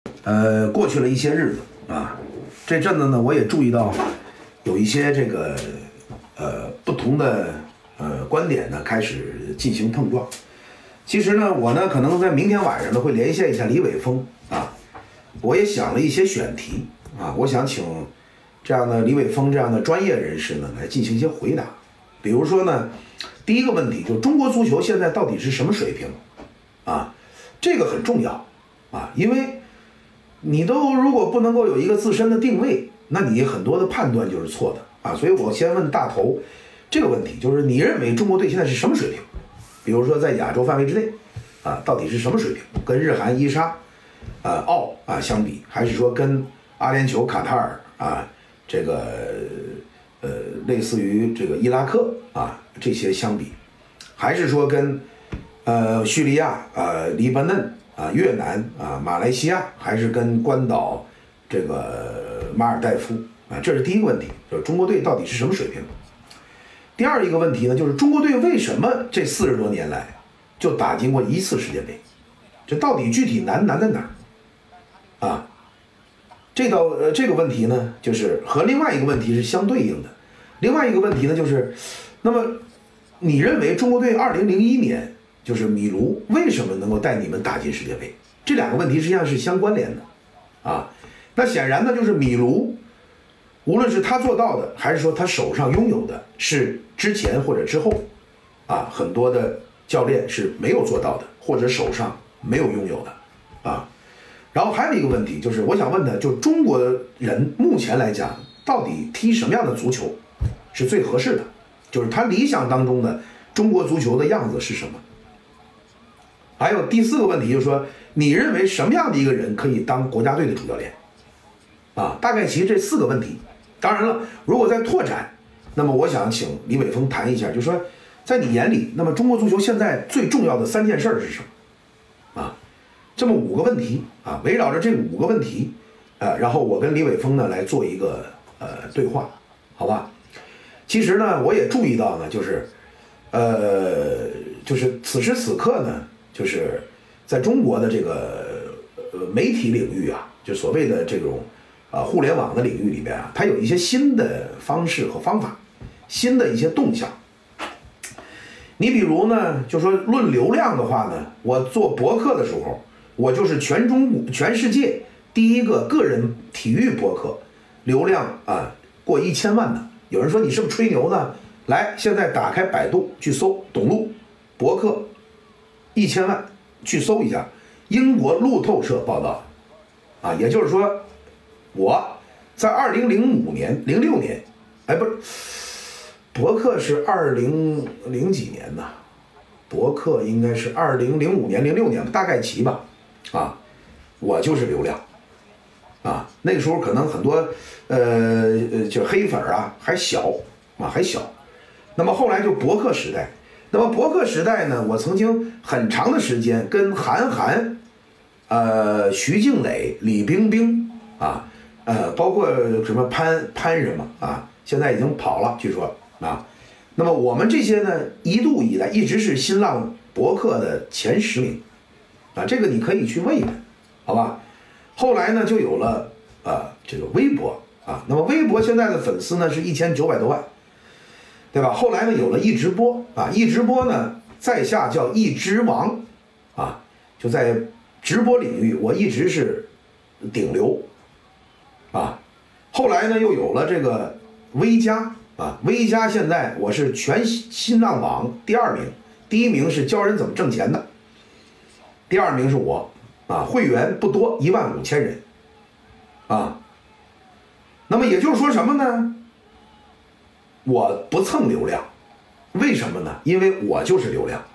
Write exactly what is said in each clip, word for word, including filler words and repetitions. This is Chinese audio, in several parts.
呃，过去了一些日子啊，这阵子呢，我也注意到有一些这个呃不同的呃观点呢开始进行碰撞。其实呢，我呢可能在明天晚上呢会连线一下李伟峰啊，我也想了一些选题啊，我想请这样的李伟峰这样的专业人士呢来进行一些回答。比如说呢，第一个问题就是中国足球现在到底是什么水平啊？这个很重要啊，因为你都如果不能够有一个自身的定位，那你很多的判断就是错的啊。所以我先问大头这个问题，就是你认为中国队现在是什么水平？比如说在亚洲范围之内啊，到底是什么水平？跟日韩伊沙、啊澳啊相比，还是说跟阿联酋、卡塔尔啊这个呃类似于这个伊拉克啊这些相比，还是说跟呃叙利亚、啊黎巴嫩啊越南啊马来西亚，还是跟关岛这个马尔代夫啊？这是第一个问题，就是中国队到底是什么水平？第二一个问题呢，就是中国队为什么这四十多年来就打进过一次世界杯？这到底具体难难在哪儿？啊，这道呃这个问题呢，就是和另外一个问题是相对应的。另外一个问题呢，就是那么你认为中国队二零零一年就是米卢为什么能够带你们打进世界杯？这两个问题实际上是相关联的啊。那显然呢，就是米卢无论是他做到的，还是说他手上拥有的，是之前或者之后啊很多的教练是没有做到的，或者手上没有拥有的啊。然后还有一个问题，就是我想问的，就中国人目前来讲，到底踢什么样的足球是最合适的？就是他理想当中的中国足球的样子是什么？还有第四个问题，就是说你认为什么样的一个人可以当国家队的主教练？啊，大概其实这四个问题。当然了，如果再拓展，那么我想请李伟峰谈一下，就是说在你眼里，那么中国足球现在最重要的三件事是什么？啊，这么五个问题啊，围绕着这五个问题，呃，然后我跟李伟峰呢来做一个呃对话，好吧？其实呢，我也注意到呢，就是，呃，就是此时此刻呢，就是在中国的这个呃媒体领域啊，就所谓的这种啊互联网的领域里面啊，它有一些新的方式和方法，新的一些动向。你比如呢，就说论流量的话呢，我做博客的时候，我就是全中国、全世界第一个个人体育博客，流量啊过一千万的。有人说你是不是吹牛呢？来，现在打开百度去搜董路博客一千万，去搜一下英国路透社报道啊，也就是说我在二零零五年、零六年，哎，不是，博客是二零零几年呢？博客应该是二零零五年、零六年，大概齐吧。啊，我就是流量。啊，那个时候可能很多呃呃，就黑粉啊还小啊还小。那么后来就博客时代。那么博客时代呢，我曾经很长的时间跟韩寒、呃徐静蕾、李冰冰啊。呃，包括什么潘潘什么啊，现在已经跑了，据说啊。那么我们这些呢，一度以来一直是新浪博客的前十名，啊，这个你可以去问一问，好吧？后来呢，就有了啊这个微博啊，那么微博现在的粉丝呢是一千九百多万，对吧？后来呢有了一直播啊，一直播呢在下叫一直王啊，就在直播领域我一直是顶流。啊，后来呢，又有了这个微加啊，微加现在我是全新浪网第二名，第一名是教人怎么挣钱的，第二名是我啊，会员不多，一万五千人啊。那么也就是说什么呢？我不蹭流量，为什么呢？因为我就是流量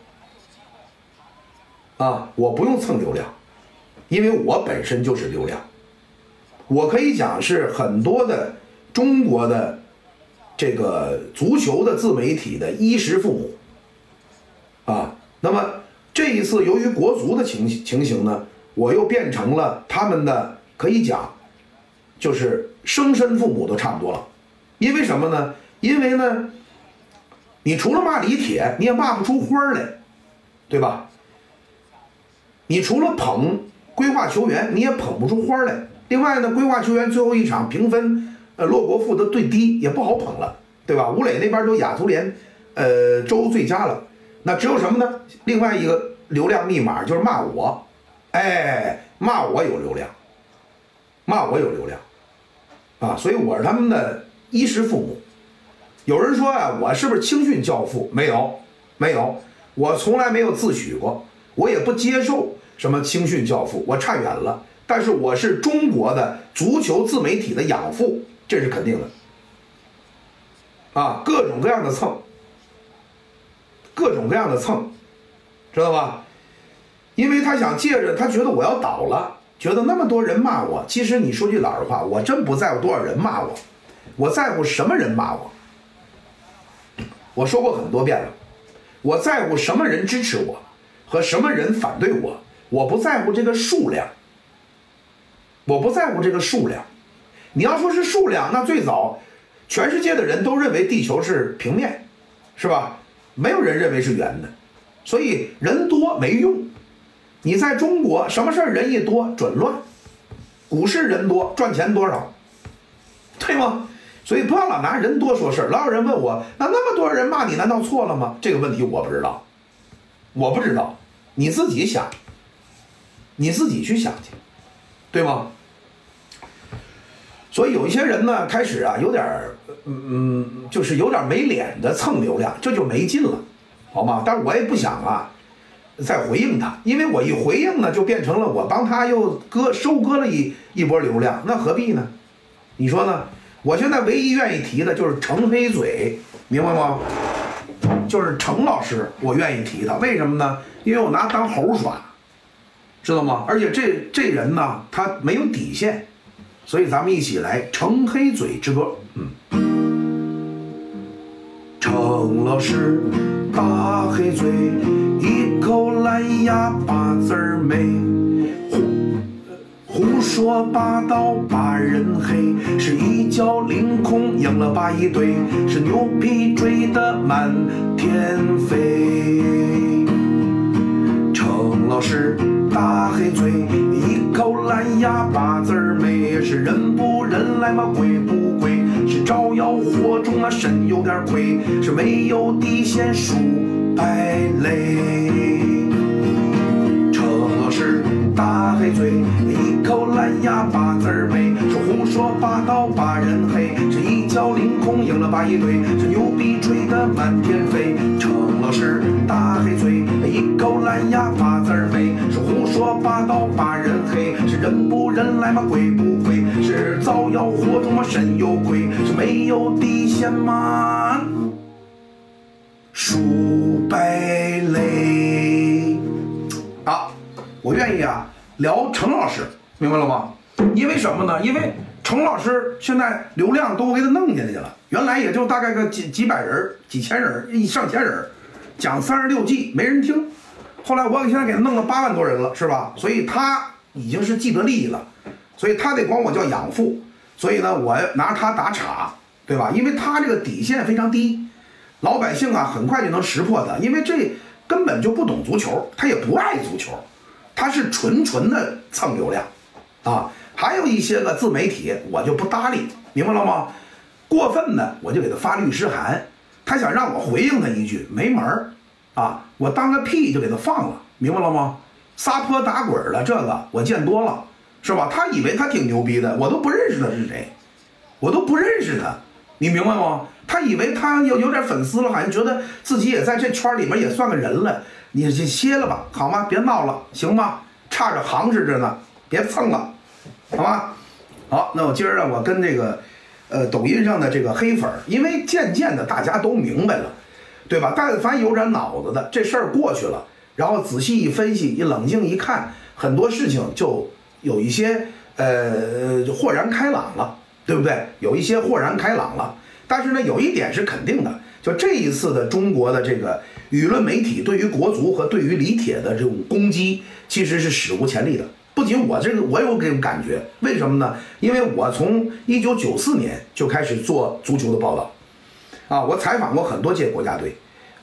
啊，我不用蹭流量，因为我本身就是流量。我可以讲是很多的中国的这个足球的自媒体的衣食父母啊。那么这一次由于国足的情情形呢，我又变成了他们的，可以讲就是生身父母都差不多了。因为什么呢？因为呢，你除了骂李铁，你也骂不出花来，对吧？你除了捧规划球员你也捧不出花来。另外呢，规划球员最后一场评分，呃，洛国富的最低也不好捧了，对吧？吴磊那边都亚足联，呃，周最佳了，那只有什么呢？另外一个流量密码就是骂我，哎，骂我有流量，骂我有流量，啊，所以我是他们的衣食父母。有人说啊，我是不是青训教父？没有，没有，我从来没有自诩过，我也不接受什么青训教父，我差远了。但是我是中国的足球自媒体的养父，这是肯定的。啊，各种各样的蹭，各种各样的蹭，知道吧？因为他想借着，他觉得我要倒了，觉得那么多人骂我。其实你说句老实话，我真不在乎多少人骂我，我在乎什么人骂我。我说过很多遍了，我在乎什么人支持我和什么人反对我，我不在乎这个数量。我不在乎这个数量，你要说是数量，那最早全世界的人都认为地球是平面，是吧？没有人认为是圆的，所以人多没用。你在中国什么事儿人一多准乱，股市人多赚钱多少，对吗？所以不要老拿人多说事儿。老有人问我，那那么多人骂你，难道错了吗？这个问题我不知道，我不知道，你自己想，你自己去想去，对吗？所以有一些人呢，开始啊有点嗯，就是有点没脸的蹭流量，这就没劲了，好吗？但是我也不想啊再回应他，因为我一回应呢，就变成了我帮他又割收割了一一波流量，那何必呢？你说呢？我现在唯一愿意提的就是程黑嘴，明白吗？就是程老师，我愿意提他，为什么呢？因为我拿当猴耍，知道吗？而且这这人呢，他没有底线。所以咱们一起来程黑嘴之歌。嗯，程老师大黑嘴，一口烂牙把字儿没，胡胡说八道把人黑，是一脚凌空赢了八一队，是牛皮追得满天飞。程老师大黑嘴，一口烂牙把字儿没，是人不人来嘛鬼不鬼，是招摇惑众啊身有点亏，是没有底线数败类。程老师大黑嘴，一口烂牙把字儿没，是胡说八道把人黑，是一脚凌空赢了八一队，是牛逼吹得满天飞。程老师大黑嘴，一口烂牙把字儿没，是胡说八道把人黑，是人不人来嘛鬼不鬼，是造谣惑众嘛身有亏，是没有底线嘛数败类。啊，我愿意啊聊程老师，明白了吗？因为什么呢？因为程老师现在流量都给他弄进去了，原来也就大概个几几百人、几千人、一上千人，讲三十六计没人听。后来我现在给他弄了八万多人了，是吧？所以他已经是既得利益了，所以他得管我叫养父。所以呢，我拿他打岔，对吧？因为他这个底线非常低，老百姓啊很快就能识破他，因为这根本就不懂足球，他也不爱足球，他是纯纯的蹭流量啊。还有一些个自媒体我就不搭理，明白了吗？过分的我就给他发律师函，他想让我回应他一句没门儿啊，我当个屁就给他放了，明白了吗？撒泼打滚的这个我见多了，是吧？他以为他挺牛逼的，我都不认识他是谁，我都不认识他，你明白吗？他以为他有有点粉丝了，好像觉得自己也在这圈里面也算个人了，你就歇了吧，好吗？别闹了，行吗？差着行实着呢，别蹭了，好吗？好，那我今儿呢，我跟这个呃抖音上的这个黑粉，因为渐渐的大家都明白了，对吧？但凡有点脑子的，这事儿过去了，然后仔细一分析，一冷静一看，很多事情就有一些呃豁然开朗了，对不对？有一些豁然开朗了。但是呢，有一点是肯定的，就这一次的中国的这个舆论媒体对于国足和对于李铁的这种攻击，其实是史无前例的。不仅我这个我有这种感觉，为什么呢？因为我从一九九四年就开始做足球的报道，啊，我采访过很多届国家队，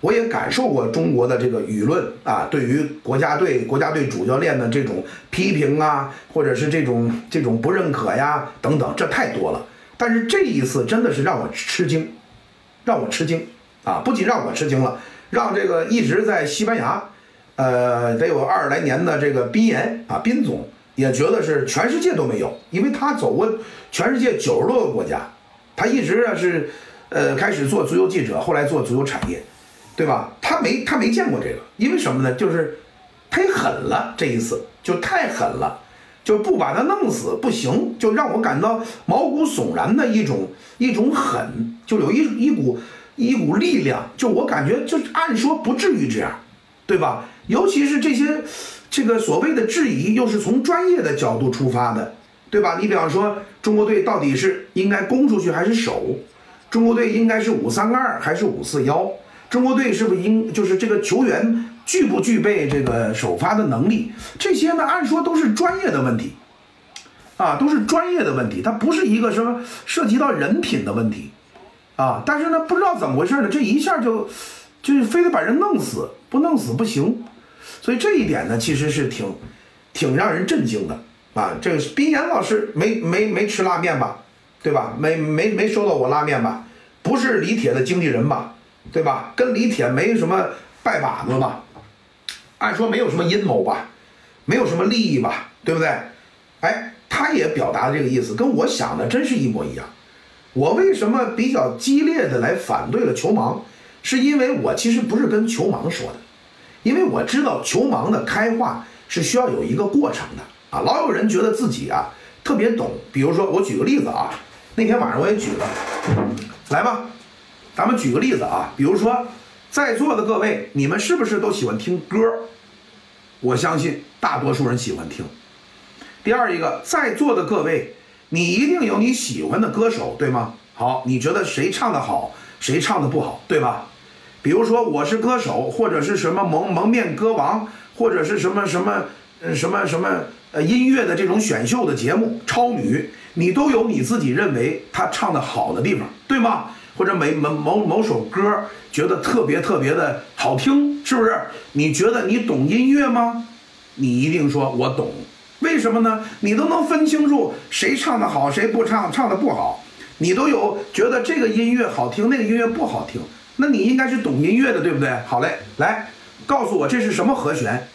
我也感受过中国的这个舆论啊，对于国家队、国家队主教练的这种批评啊，或者是这种这种不认可呀等等，这太多了。但是这一次真的是让我吃惊，让我吃惊啊！不仅让我吃惊了，让这个一直在西班牙，呃，得有二十来年的这个宾言啊，宾总也觉得是全世界都没有，因为他走过全世界九十多个国家，他一直啊是呃开始做足球记者，后来做足球产业。对吧？他没他没见过这个，因为什么呢？就是太狠了，这一次就太狠了，就不把他弄死不行，就让我感到毛骨悚然的一种一种狠，就有一一股一股力量，就我感觉就按说不至于这样，对吧？尤其是这些这个所谓的质疑，又是从专业的角度出发的，对吧？你比方说中国队到底是应该攻出去还是守？中国队应该是五三二还是五四一？中国队是不是应就是这个球员具不具备这个首发的能力？这些呢，按说都是专业的问题，啊，都是专业的问题，它不是一个什么涉及到人品的问题，啊，但是呢，不知道怎么回事呢，这一下就就非得把人弄死，不弄死不行，所以这一点呢，其实是挺挺让人震惊的啊。这个宾言老师没没没吃拉面吧，对吧？没没没收到我拉面吧？不是李铁的经纪人吧？对吧？跟李铁没什么拜把子吧？按说没有什么阴谋吧？没有什么利益吧？对不对？哎，他也表达这个意思，跟我想的真是一模一样。我为什么比较激烈的来反对了球盲？是因为我其实不是跟球盲说的，因为我知道球盲的开化是需要有一个过程的啊。老有人觉得自己啊特别懂，比如说我举个例子啊，那天晚上我也举了，来吧。咱们举个例子啊，比如说，在座的各位，你们是不是都喜欢听歌？我相信大多数人喜欢听。第二一个，在座的各位，你一定有你喜欢的歌手，对吗？好，你觉得谁唱的好，谁唱的不好，对吧？比如说《我是歌手》，或者是什么蒙蒙面歌王，或者是什么什么呃什么什么呃音乐的这种选秀的节目，超女，你都有你自己认为他唱的好的地方，对吗？或者每某某某首歌觉得特别特别的好听，是不是？你觉得你懂音乐吗？你一定说我懂，为什么呢？你都能分清楚谁唱的好，谁不唱，唱的不好，你都有觉得这个音乐好听，那个音乐不好听，那你应该是懂音乐的，对不对？好嘞，来告诉我这是什么和弦？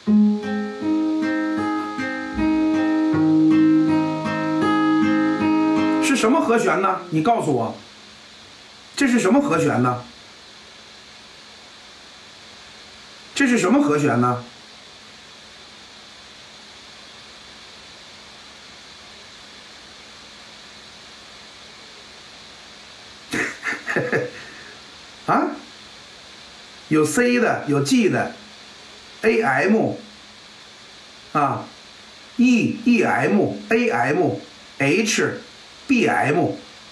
是什么和弦呢？你告诉我。这是什么和弦呢？这是什么和弦呢？啊？有 C 的，有 G 的 ，A M 啊 ，E E M A M H B M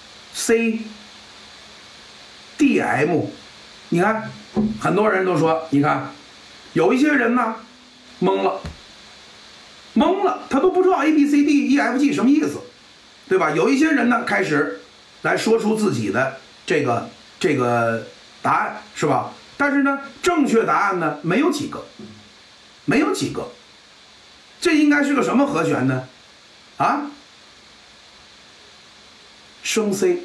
C。D M， 你看，很多人都说，你看，有一些人呢，懵了，懵了，他都不知道 A B C D E F G 什么意思，对吧？有一些人呢，开始来说出自己的这个这个答案，是吧？但是呢，正确答案呢，没有几个，没有几个，这应该是个什么和弦呢？啊，升 C。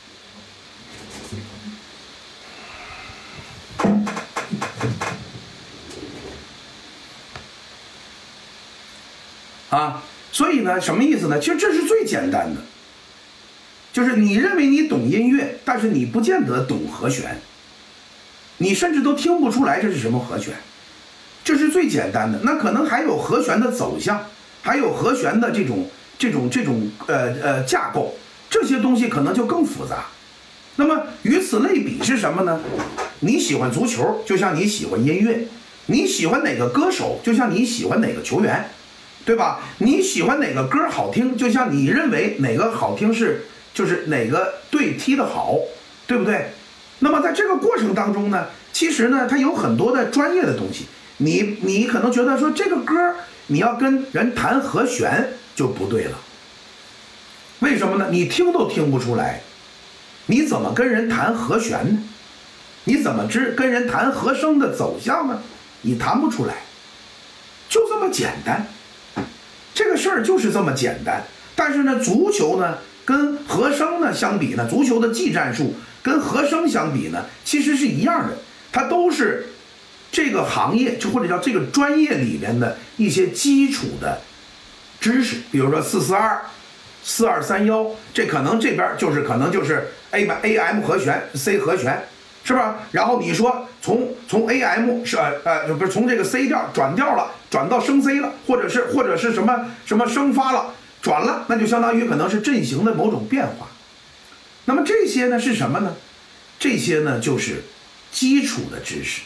啊，所以呢，什么意思呢？其实这是最简单的，就是你认为你懂音乐，但是你不见得懂和弦，你甚至都听不出来这是什么和弦，这是最简单的。那可能还有和弦的走向，还有和弦的这种这种这种呃呃架构，这些东西可能就更复杂。那么与此类比是什么呢？你喜欢足球，就像你喜欢音乐；你喜欢哪个歌手，就像你喜欢哪个球员。对吧？你喜欢哪个歌好听，就像你认为哪个好听是就是哪个队踢得好，对不对？那么在这个过程当中呢，其实呢，它有很多的专业的东西。你你可能觉得说这个歌你要跟人弹和弦就不对了，为什么呢？你听都听不出来，你怎么跟人弹和弦呢？ 你怎么知跟人谈和声的走向呢？你谈不出来，就这么简单。这个事儿就是这么简单。但是呢，足球呢跟和声呢相比呢，足球的技战术跟和声相比呢，其实是一样的，它都是这个行业就或者叫这个专业里面的一些基础的知识，比如说四四二、四二三幺，这可能这边就是可能就是 A A M 和弦 C 和弦，是吧？然后你说从从 A M 是呃呃不是从这个 C 调转调了，转到升 C 了，或者是或者是什么什么升发了，转了，那就相当于可能是阵型的某种变化。那么这些呢是什么呢？这些呢就是基础的知识。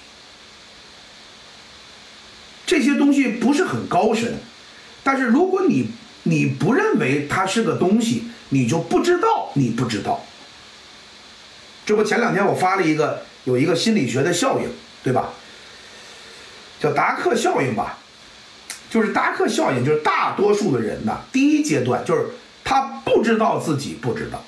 这些东西不是很高深，但是如果你你不认为它是个东西，你就不知道你不知道。这不前两天我发了一个有一个心理学的效应，对吧？叫达克效应吧。就是达克效应，就是大多数的人呢，第一阶段就是他不知道自己不知道。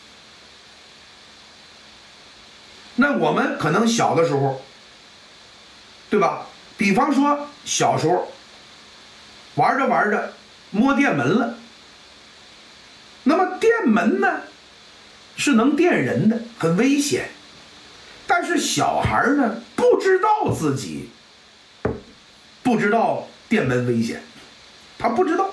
那我们可能小的时候，对吧？比方说小时候玩着玩着摸电门了，那么电门呢是能电人的，很危险。但是小孩呢不知道自己不知道电门危险，他不知道。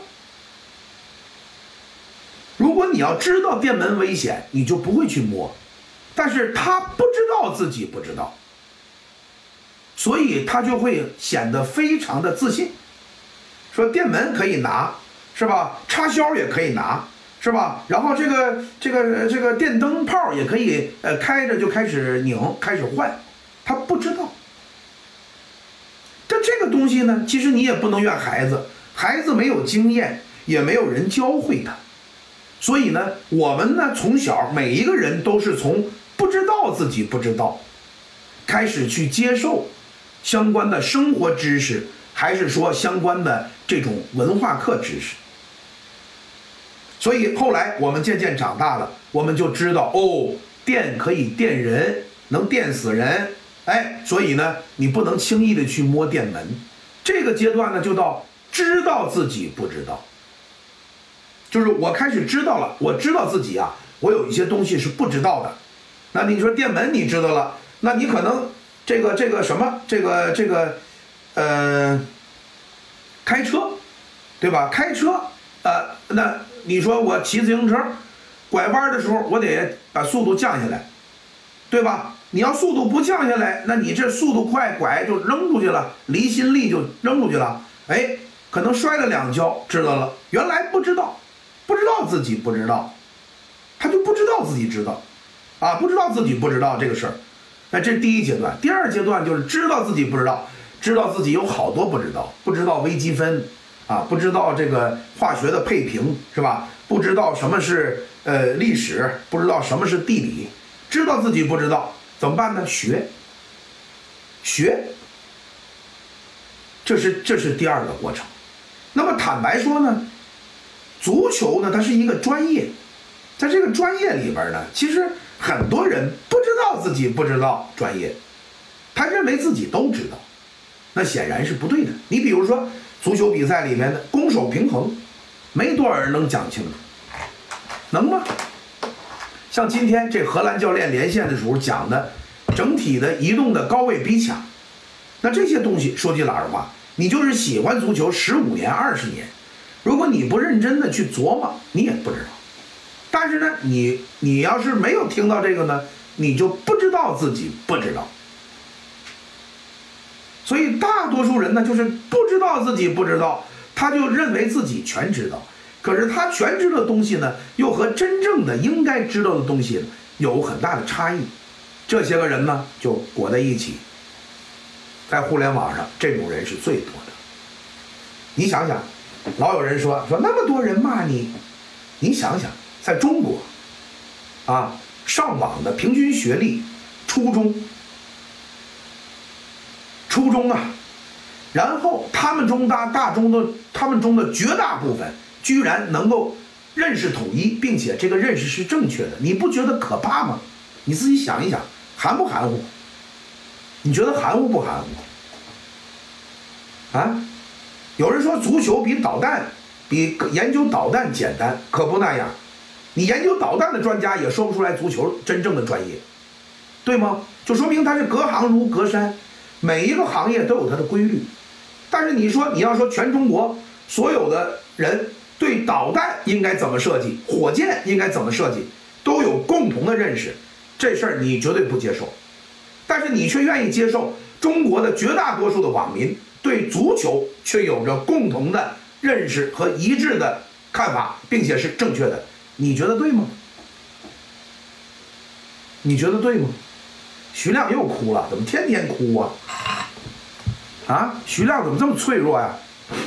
如果你要知道电门危险，你就不会去摸，但是他不知道自己不知道，所以他就会显得非常的自信，说电门可以拿，是吧？插销也可以拿，是吧？然后这个这个这个电灯泡也可以呃开着就开始拧开始换，他不知道。这这个东西呢，其实你也不能怨孩子，孩子没有经验，也没有人教会他，所以呢，我们呢从小每一个人都是从不知道自己不知道，开始去接受相关的生活知识，还是说相关的这种文化课知识。所以后来我们渐渐长大了，我们就知道哦，电可以电人，能电死人。哎，所以呢，你不能轻易的去摸电门。这个阶段呢，就到知道自己不知道，就是我开始知道了，我知道自己啊，我有一些东西是不知道的。那你说电门你知道了，那你可能这个这个什么，这个这个，呃，开车，对吧？开车，呃，那你说我骑自行车，拐弯的时候我得把速度降下来，对吧？你要速度不降下来，那你这速度快，拐就扔出去了，离心力就扔出去了，哎，可能摔了两跤，知道了，原来不知道，不知道自己不知道，他就不知道自己知道，啊，不知道自己不知道这个事儿，那这是第一阶段。第二阶段就是知道自己不知道，知道自己有好多不知道，不知道微积分，啊，不知道这个化学的配平，是吧？不知道什么是呃历史，不知道什么是地理，知道自己不知道。怎么办呢？学，学，这是这是第二个过程。那么坦白说呢，足球呢，它是一个专业，在这个专业里边呢，其实很多人不知道自己不知道专业，他认为自己都知道，那显然是不对的。你比如说足球比赛里面的攻守平衡，没多少人能讲清楚，能吗？像今天这荷兰教练连线的时候讲的整体的移动的高位逼抢，那这些东西说句老实话，你就是喜欢足球十五年二十年，如果你不认真的去琢磨，你也不知道。但是呢，你你要是没有听到这个呢，你就不知道自己不知道。所以大多数人呢，就是不知道自己不知道，他就认为自己全知道。可是他全知道的东西呢，又和真正的应该知道的东西有很大的差异。这些个人呢，就裹在一起。在互联网上，这种人是最多的。你想想，老有人说说那么多人骂你，你想想，在中国，啊，上网的平均学历，初中，初中啊，然后他们中大大中的他们中的绝大部分。居然能够认识统一，并且这个认识是正确的，你不觉得可怕吗？你自己想一想，含不含糊？ 你觉得含糊不含糊？啊？有人说足球比导弹比研究导弹简单，可不那样。你研究导弹的专家也说不出来足球真正的专业，对吗？就说明它是隔行如隔山，每一个行业都有它的规律。但是你说你要说全中国所有的人对导弹应该怎么设计，火箭应该怎么设计，都有共同的认识，这事儿你绝对不接受。但是你却愿意接受中国的绝大多数的网民对足球却有着共同的认识和一致的看法，并且是正确的，你觉得对吗？你觉得对吗？徐亮又哭了，怎么天天哭啊？啊，徐亮怎么这么脆弱呀？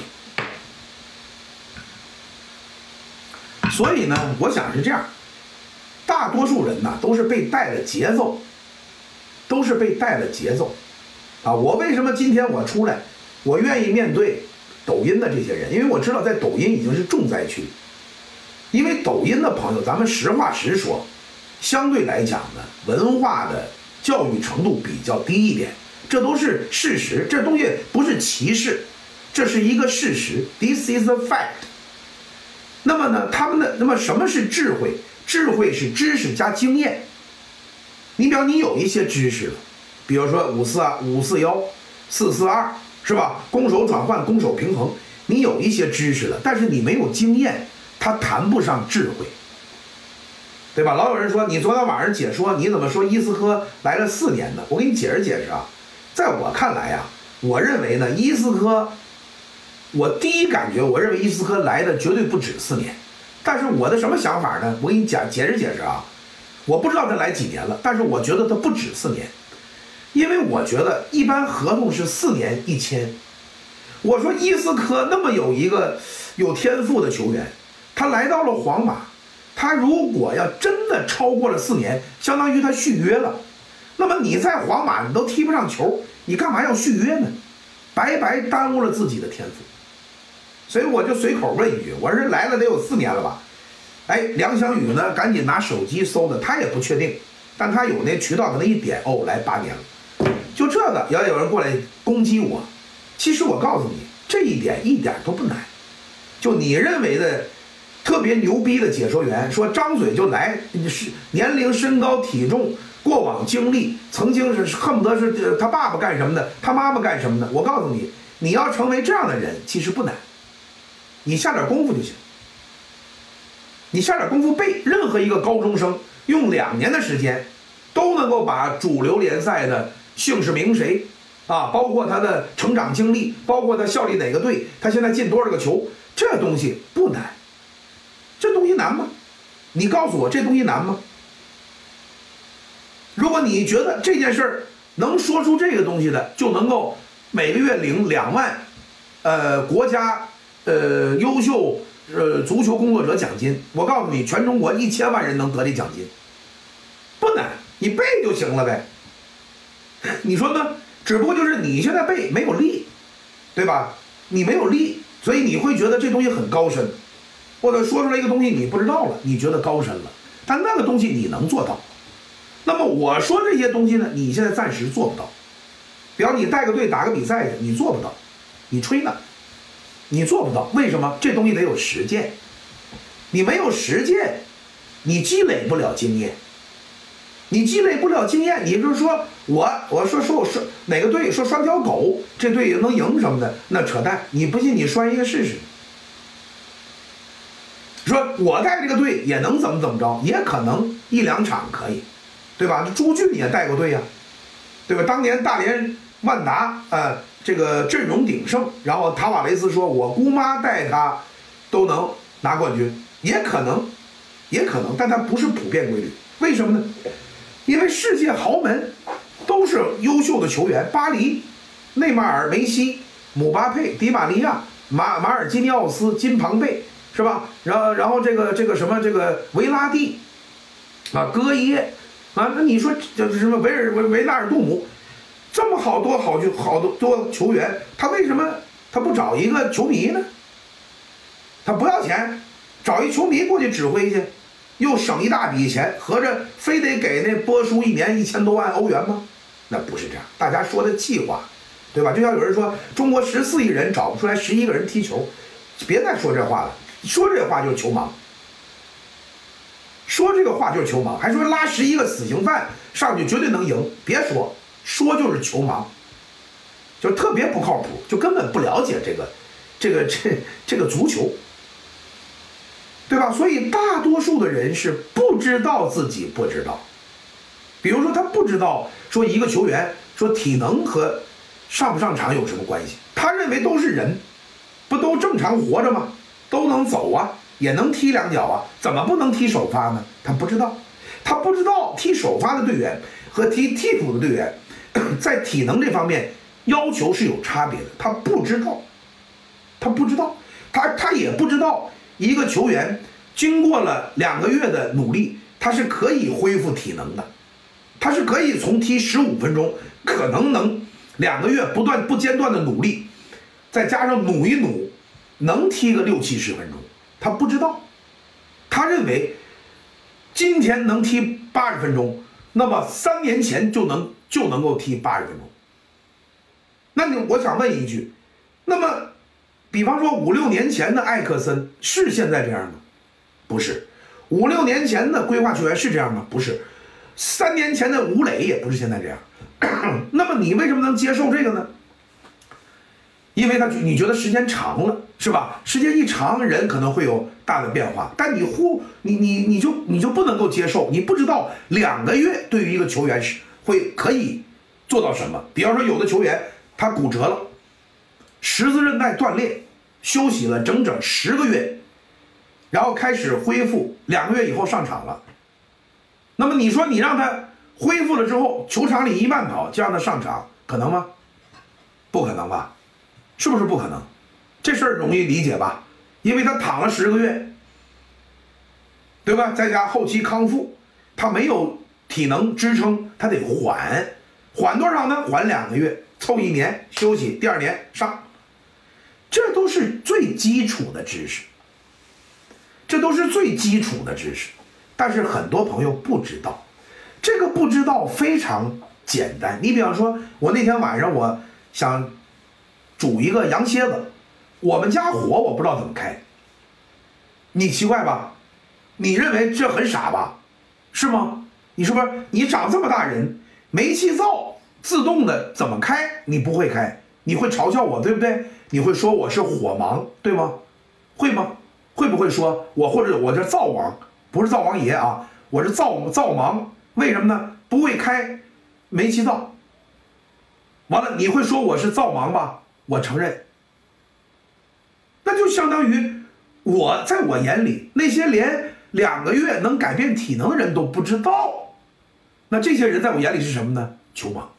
所以呢，我想是这样，大多数人呐都是被带了节奏，都是被带了节奏，啊，我为什么今天我出来，我愿意面对抖音的这些人，因为我知道在抖音已经是重灾区，因为抖音的朋友，咱们实话实说，相对来讲呢，文化的教育程度比较低一点，这都是事实，这东西不是歧视，这是一个事实 ，This is a fact。那么呢，他们的那么什么是智慧？智慧是知识加经验。你比方你有一些知识了，比如说五四啊、五四幺、四四二，是吧？攻守转换、攻守平衡，你有一些知识了，但是你没有经验，它谈不上智慧，对吧？老有人说你昨天晚上解说，你怎么说伊斯科来了四年呢？我给你解释解释啊，在我看来啊，我认为呢，伊斯科。我第一感觉，我认为伊斯科来的绝对不止四年，但是我的什么想法呢？我给你讲解释解释啊，我不知道他来几年了，但是我觉得他不止四年，因为我觉得一般合同是四年一签。我说伊斯科那么有一个有天赋的球员，他来到了皇马，他如果要真的超过了四年，相当于他续约了，那么你在皇马你都踢不上球，你干嘛要续约呢？白白耽误了自己的天赋。所以我就随口问一句，我说来了得有四年了吧？哎，梁翔宇呢，赶紧拿手机搜的，他也不确定，但他有那渠道可能一点，哦，来八年了。就这个要有人过来攻击我，其实我告诉你，这一点一点都不难。就你认为的特别牛逼的解说员，说张嘴就来，是年龄、身高、体重、过往经历，曾经是恨不得是他爸爸干什么的，他妈妈干什么的。我告诉你，你要成为这样的人，其实不难。你下点功夫就行，你下点功夫背，任何一个高中生用两年的时间，都能够把主流联赛的姓氏名谁啊，包括他的成长经历，包括他效力哪个队，他现在进多少个球，这东西不难。这东西难吗？你告诉我，这东西难吗？如果你觉得这件事儿能说出这个东西的，就能够每个月领两万，呃，国家。呃，优秀呃足球工作者奖金，我告诉你，全中国一千万人能得这奖金，不难，你背就行了呗。你说呢？只不过就是你现在背没有力，对吧？你没有力，所以你会觉得这东西很高深，或者说出来一个东西你不知道了，你觉得高深了，但那个东西你能做到。那么我说这些东西呢，你现在暂时做不到。比方你带个队打个比赛去，你做不到，你吹呢？你做不到，为什么？这东西得有实践，你没有实践，你积累不了经验，你积累不了经验，你就是说我我说说我说哪个队说拴条狗，这队能赢什么的，那扯淡，你不信你拴一个试试。说我带这个队也能怎么怎么着，也可能一两场可以，对吧？朱俊也带过队呀、啊，对吧？当年大连万达呃这个阵容鼎盛，然后塔瓦雷斯说我姑妈带他都能拿冠军，也可能也可能，但它不是普遍规律。为什么呢？因为世界豪门都是优秀的球员，巴黎内马尔、梅西、姆巴佩、迪玛利亚、马马尔基尼奥斯、金庞贝，是吧？然后然后这个这个什么这个维拉蒂啊，戈耶啊，那你说这什么维尔维维纳尔杜姆，这么好多好球好多多球员，他为什么他不找一个球迷呢？他不要钱，找一球迷过去指挥去，又省一大笔钱，合着非得给那波叔一年一千多万欧元吗？ 那不是这样，大家说的计划，对吧？就像有人说中国十四亿人找不出来十一个人踢球，别再说这话了，说这话就是球盲，说这个话就是球盲，还说拉十一个死刑犯上去绝对能赢，别说，说就是球盲，就特别不靠谱，就根本不了解这个这个这这个足球，对吧？所以大多数的人是不知道自己不知道，比如说他不知道说一个球员说体能和上不上场有什么关系，他认为都是人，不都正常活着吗？都能走啊，也能踢两脚啊，怎么不能踢首发呢？他不知道，他不知道踢首发的队员和踢替补的队员在体能这方面要求是有差别的，他不知道，他不知道，他他也不知道一个球员经过了两个月的努力，他是可以恢复体能的，他是可以从踢十五分钟，可能能两个月不断不间断的努力，再加上努一努，能踢个六七十分钟。他不知道，他认为今天能踢八十分钟，那么三年前就能就能够踢八十分钟。那你我想问一句，那么比方说五六年前的艾克森是现在这样吗？不是。五六年前的规划球员是这样吗？不是。三年前的吴磊也不是现在这样。那么你为什么能接受这个呢？因为他你觉得时间长了，是吧？时间一长，人可能会有大的变化，但你忽你你你就你就不能够接受，你不知道两个月对于一个球员是会可以做到什么。比方说，有的球员他骨折了，十字韧带断裂，休息了整整十个月，然后开始恢复，两个月以后上场了。那么你说你让他恢复了之后，球场里一慢跑就让他上场，可能吗？不可能吧？是不是不可能？这事儿容易理解吧？因为他躺了十个月，对吧？再加后期康复，他没有体能支撑，他得缓，缓多少呢？缓两个月，凑一年休息，第二年上，这都是最基础的知识，这都是最基础的知识。但是很多朋友不知道，这个不知道非常简单。你比方说，我那天晚上我想煮一个羊蝎子，我们家火我不知道怎么开，你奇怪吧？你认为这很傻吧？是吗？你是不是？你长这么大人，煤气灶自动的怎么开？你不会开，你会嘲笑我，对不对？你会说我是火盲，对吗？会吗？会不会说我或者我这灶王？不是灶王爷啊，我是灶灶盲，为什么呢？不会开煤气灶。完了，你会说我是灶盲吧？我承认。那就相当于我在我眼里，那些连两个月能改变体能的人都不知道，那这些人在我眼里是什么呢？球盲。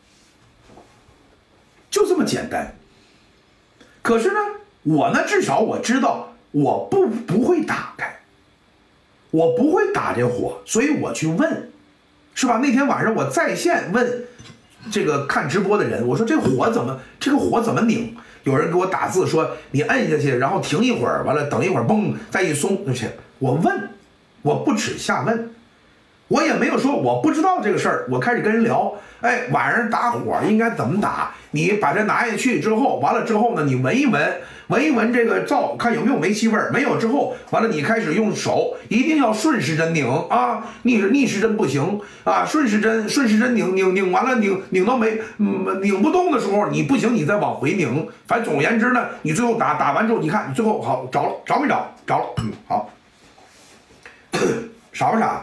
就这么简单。可是呢，我呢至少我知道我不不会打开。我不会打这火，所以我去问，是吧？那天晚上我在线问这个看直播的人，我说这火怎么这个火怎么拧？有人给我打字说你摁下去，然后停一会儿，完了等一会儿嘣再一松就行。我问，我不耻下问，我也没有说我不知道这个事儿。我开始跟人聊，哎，晚上打火应该怎么打？你把这拿下去之后，完了之后呢，你闻一闻。闻一闻这个灶，看有没有煤气味儿，没有之后，完了你开始用手，一定要顺时针拧啊，逆逆时针不行啊，顺时针顺时针拧拧拧完了拧拧到没嗯拧不动的时候，你不行，你再往回拧。反正总而言之呢，你最后打打完之后，你看你最后好着了着没着？着了，嗯，好，傻不傻？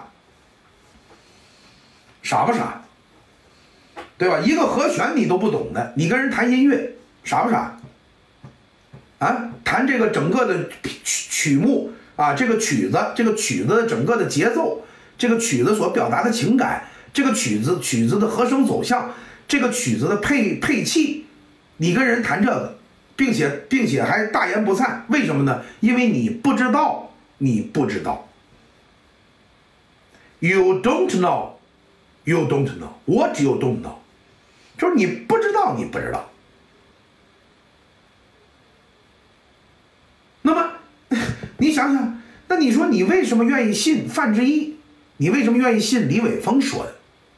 傻不傻？对吧？一个和弦你都不懂的，你跟人谈音乐，傻不傻？啊，弹这个整个的曲曲目啊，这个曲子，这个曲子的整个的节奏，这个曲子所表达的情感，这个曲子曲子的和声走向，这个曲子的配配器，你跟人谈这个，并且并且还大言不惭，为什么呢？因为你不知道，你不知道。You don't know, you don't know. What you don't know， 就是你不知道，你不知道。那么，你想想，那你说你为什么愿意信范志毅？你为什么愿意信李伟峰说的？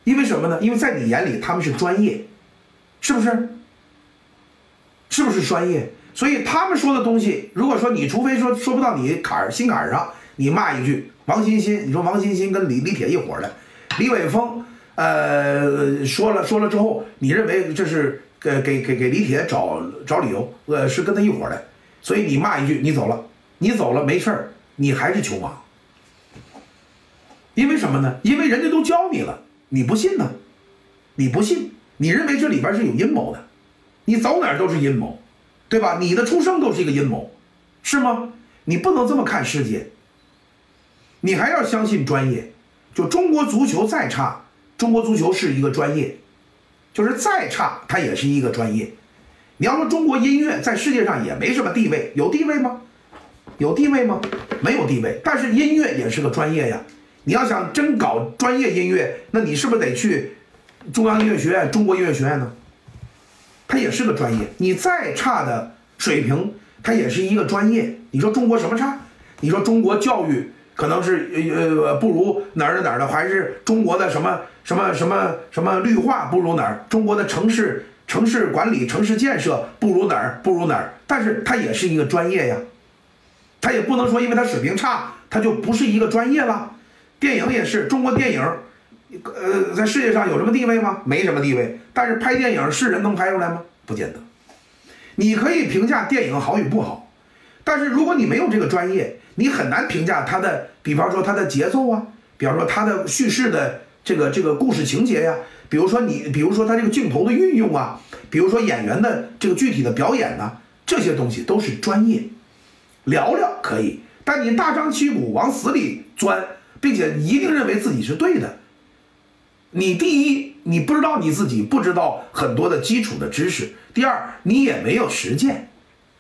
因为什么呢？因为在你眼里他们是专业，是不是？是不是专业？所以他们说的东西，如果说你除非说说不到你坎儿心坎儿上，你骂一句王欣欣，你说王欣欣跟李李铁一伙的，李伟峰呃说了说了之后，你认为这是给给给给李铁找找理由，呃是跟他一伙的，所以你骂一句你走了，你走了没事儿，你还是球王。因为什么呢？因为人家都教你了，你不信呢？你不信，你认为这里边是有阴谋的，你走哪儿都是阴谋，对吧？你的出生都是一个阴谋，是吗？你不能这么看世界，你还要相信专业。就中国足球再差，中国足球是一个专业，就是再差它也是一个专业。你要说中国音乐在世界上也没什么地位，有地位吗？有地位吗？没有地位，但是音乐也是个专业呀。你要想真搞专业音乐，那你是不是得去中央音乐学院、中国音乐学院呢？它也是个专业。你再差的水平，它也是一个专业。你说中国什么差？你说中国教育可能是呃不如哪儿的哪儿的，还是中国的什么什么什么什么绿化不如哪儿？中国的城市城市管理、城市建设不如哪儿？不如哪儿？但是它也是一个专业呀。它也不能说因为它水平差，它就不是一个专业了。电影也是，中国电影，呃，在世界上有什么地位吗？没什么地位。但是拍电影是人能拍出来吗？不见得。你可以评价电影好与不好，但是如果你没有这个专业，你很难评价它的，比方说它的节奏啊，比方说它的叙事的这个这个故事情节呀、啊，比如说你，比如说它这个镜头的运用啊，比如说演员的这个具体的表演呐、啊，这些东西都是专业。聊聊可以，但你大张旗鼓往死里钻，并且一定认为自己是对的。你第一，你不知道你自己不知道很多的基础的知识；第二，你也没有实践，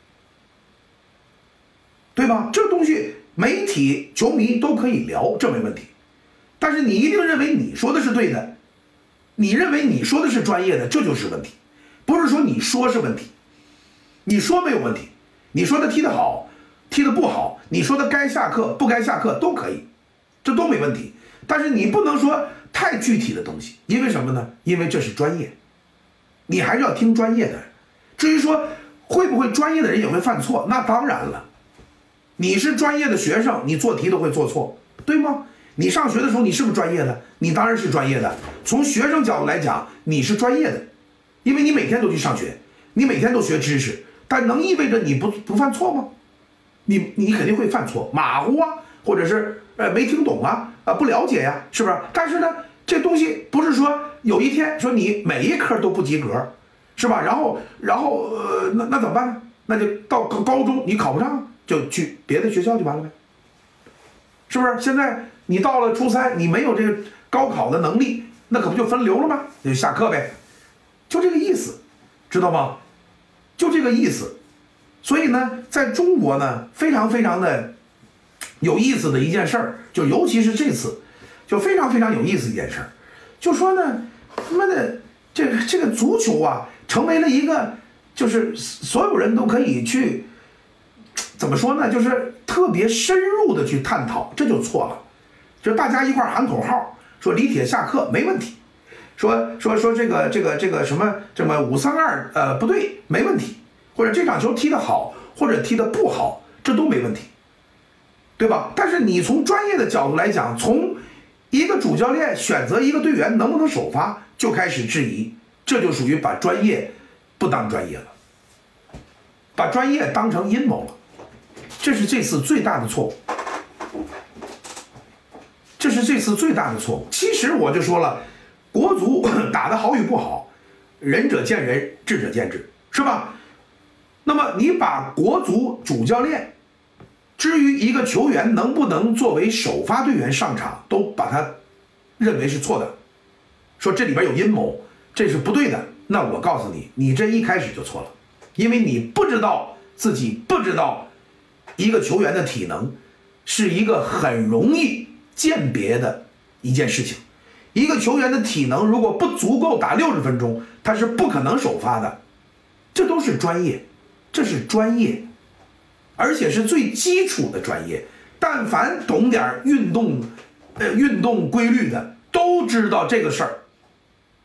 对吧？这东西媒体、球迷都可以聊，这没问题。但是你一定认为你说的是对的，你认为你说的是专业的，这就是问题。不是说你说是问题，你说没有问题，你说的踢得好，踢得不好，你说的该下课不该下课都可以，这都没问题。但是你不能说太具体的东西，因为什么呢？因为这是专业，你还是要听专业的。至于说会不会专业的人也会犯错，那当然了。你是专业的学生，你做题都会做错，对吗？你上学的时候你是不是专业的？你当然是专业的。从学生角度来讲，你是专业的，因为你每天都去上学，你每天都学知识，但能意味着你不不犯错吗？你你肯定会犯错，马虎啊，或者是呃没听懂啊，啊、呃、不了解呀、啊，是不是？但是呢，这东西不是说有一天说你每一科都不及格，是吧？然后然后呃那那怎么办呢？那就到高中你考不上，就去别的学校就完了呗，是不是？现在你到了初三，你没有这个高考的能力，那可不就分流了吗？那就下课呗，就这个意思，知道吗？就这个意思。所以呢，在中国呢，非常非常的有意思的一件事儿，就尤其是这次，就非常非常有意思一件事儿，就说呢，他妈的这个这个足球啊，成为了一个就是所有人都可以去怎么说呢，就是特别深入的去探讨，这就错了。就大家一块喊口号，说李铁下课没问题，说说说这个这个这个什么这么五三二呃不对没问题。或者这场球踢得好，或者踢得不好，这都没问题，对吧？但是你从专业的角度来讲，从一个主教练选择一个队员能不能首发就开始质疑，这就属于把专业不当专业了，把专业当成阴谋了，这是这次最大的错误，这是这次最大的错误。其实我就说了，国足打得好与不好，仁者见仁，智者见智，是吧？那么你把国足主教练至于一个球员能不能作为首发队员上场，都把他认为是错的，说这里边有阴谋，这是不对的。那我告诉你，你这一开始就错了，因为你不知道自己不知道一个球员的体能是一个很容易鉴别的一件事情。一个球员的体能如果不足够打六十分钟，他是不可能首发的，这都是专业。这是专业，而且是最基础的专业。但凡懂点运动，呃，运动规律的都知道这个事儿，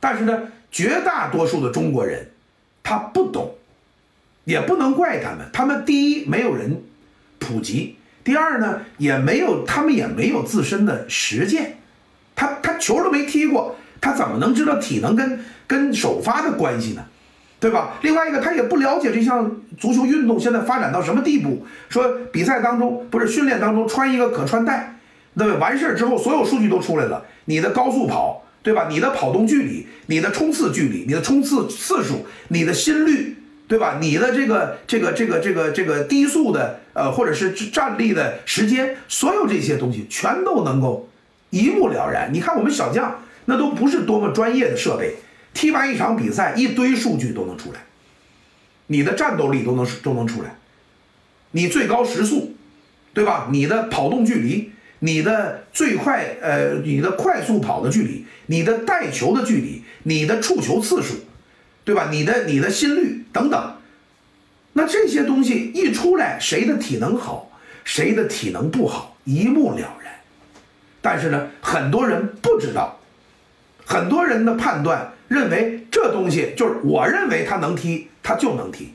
但是呢，绝大多数的中国人他不懂，也不能怪他们。他们第一没有人普及，第二呢也没有他们也没有自身的实践，他他球都没踢过，他怎么能知道体能跟跟首发的关系呢？对吧？另外一个，他也不了解这项足球运动现在发展到什么地步。说比赛当中不是训练当中穿一个可穿戴，对吧？完事儿之后，所有数据都出来了，你的高速跑，对吧？你的跑动距离，你的冲刺距离，你的冲刺次数，你的心率，对吧？你的这个这个这个这个这个低速的呃，或者是站立的时间，所有这些东西全都能够一目了然。你看我们小将，那都不是多么专业的设备。踢完一场比赛，一堆数据都能出来，你的战斗力都能都能出来，你最高时速，对吧？你的跑动距离，你的最快呃，你的快速跑的距离，你的带球的距离，你的触球次数，对吧？你的你的心率等等，那这些东西一出来，谁的体能好，谁的体能不好，一目了然。但是呢，很多人不知道，很多人的判断。认为这东西就是我认为他能踢，他就能踢。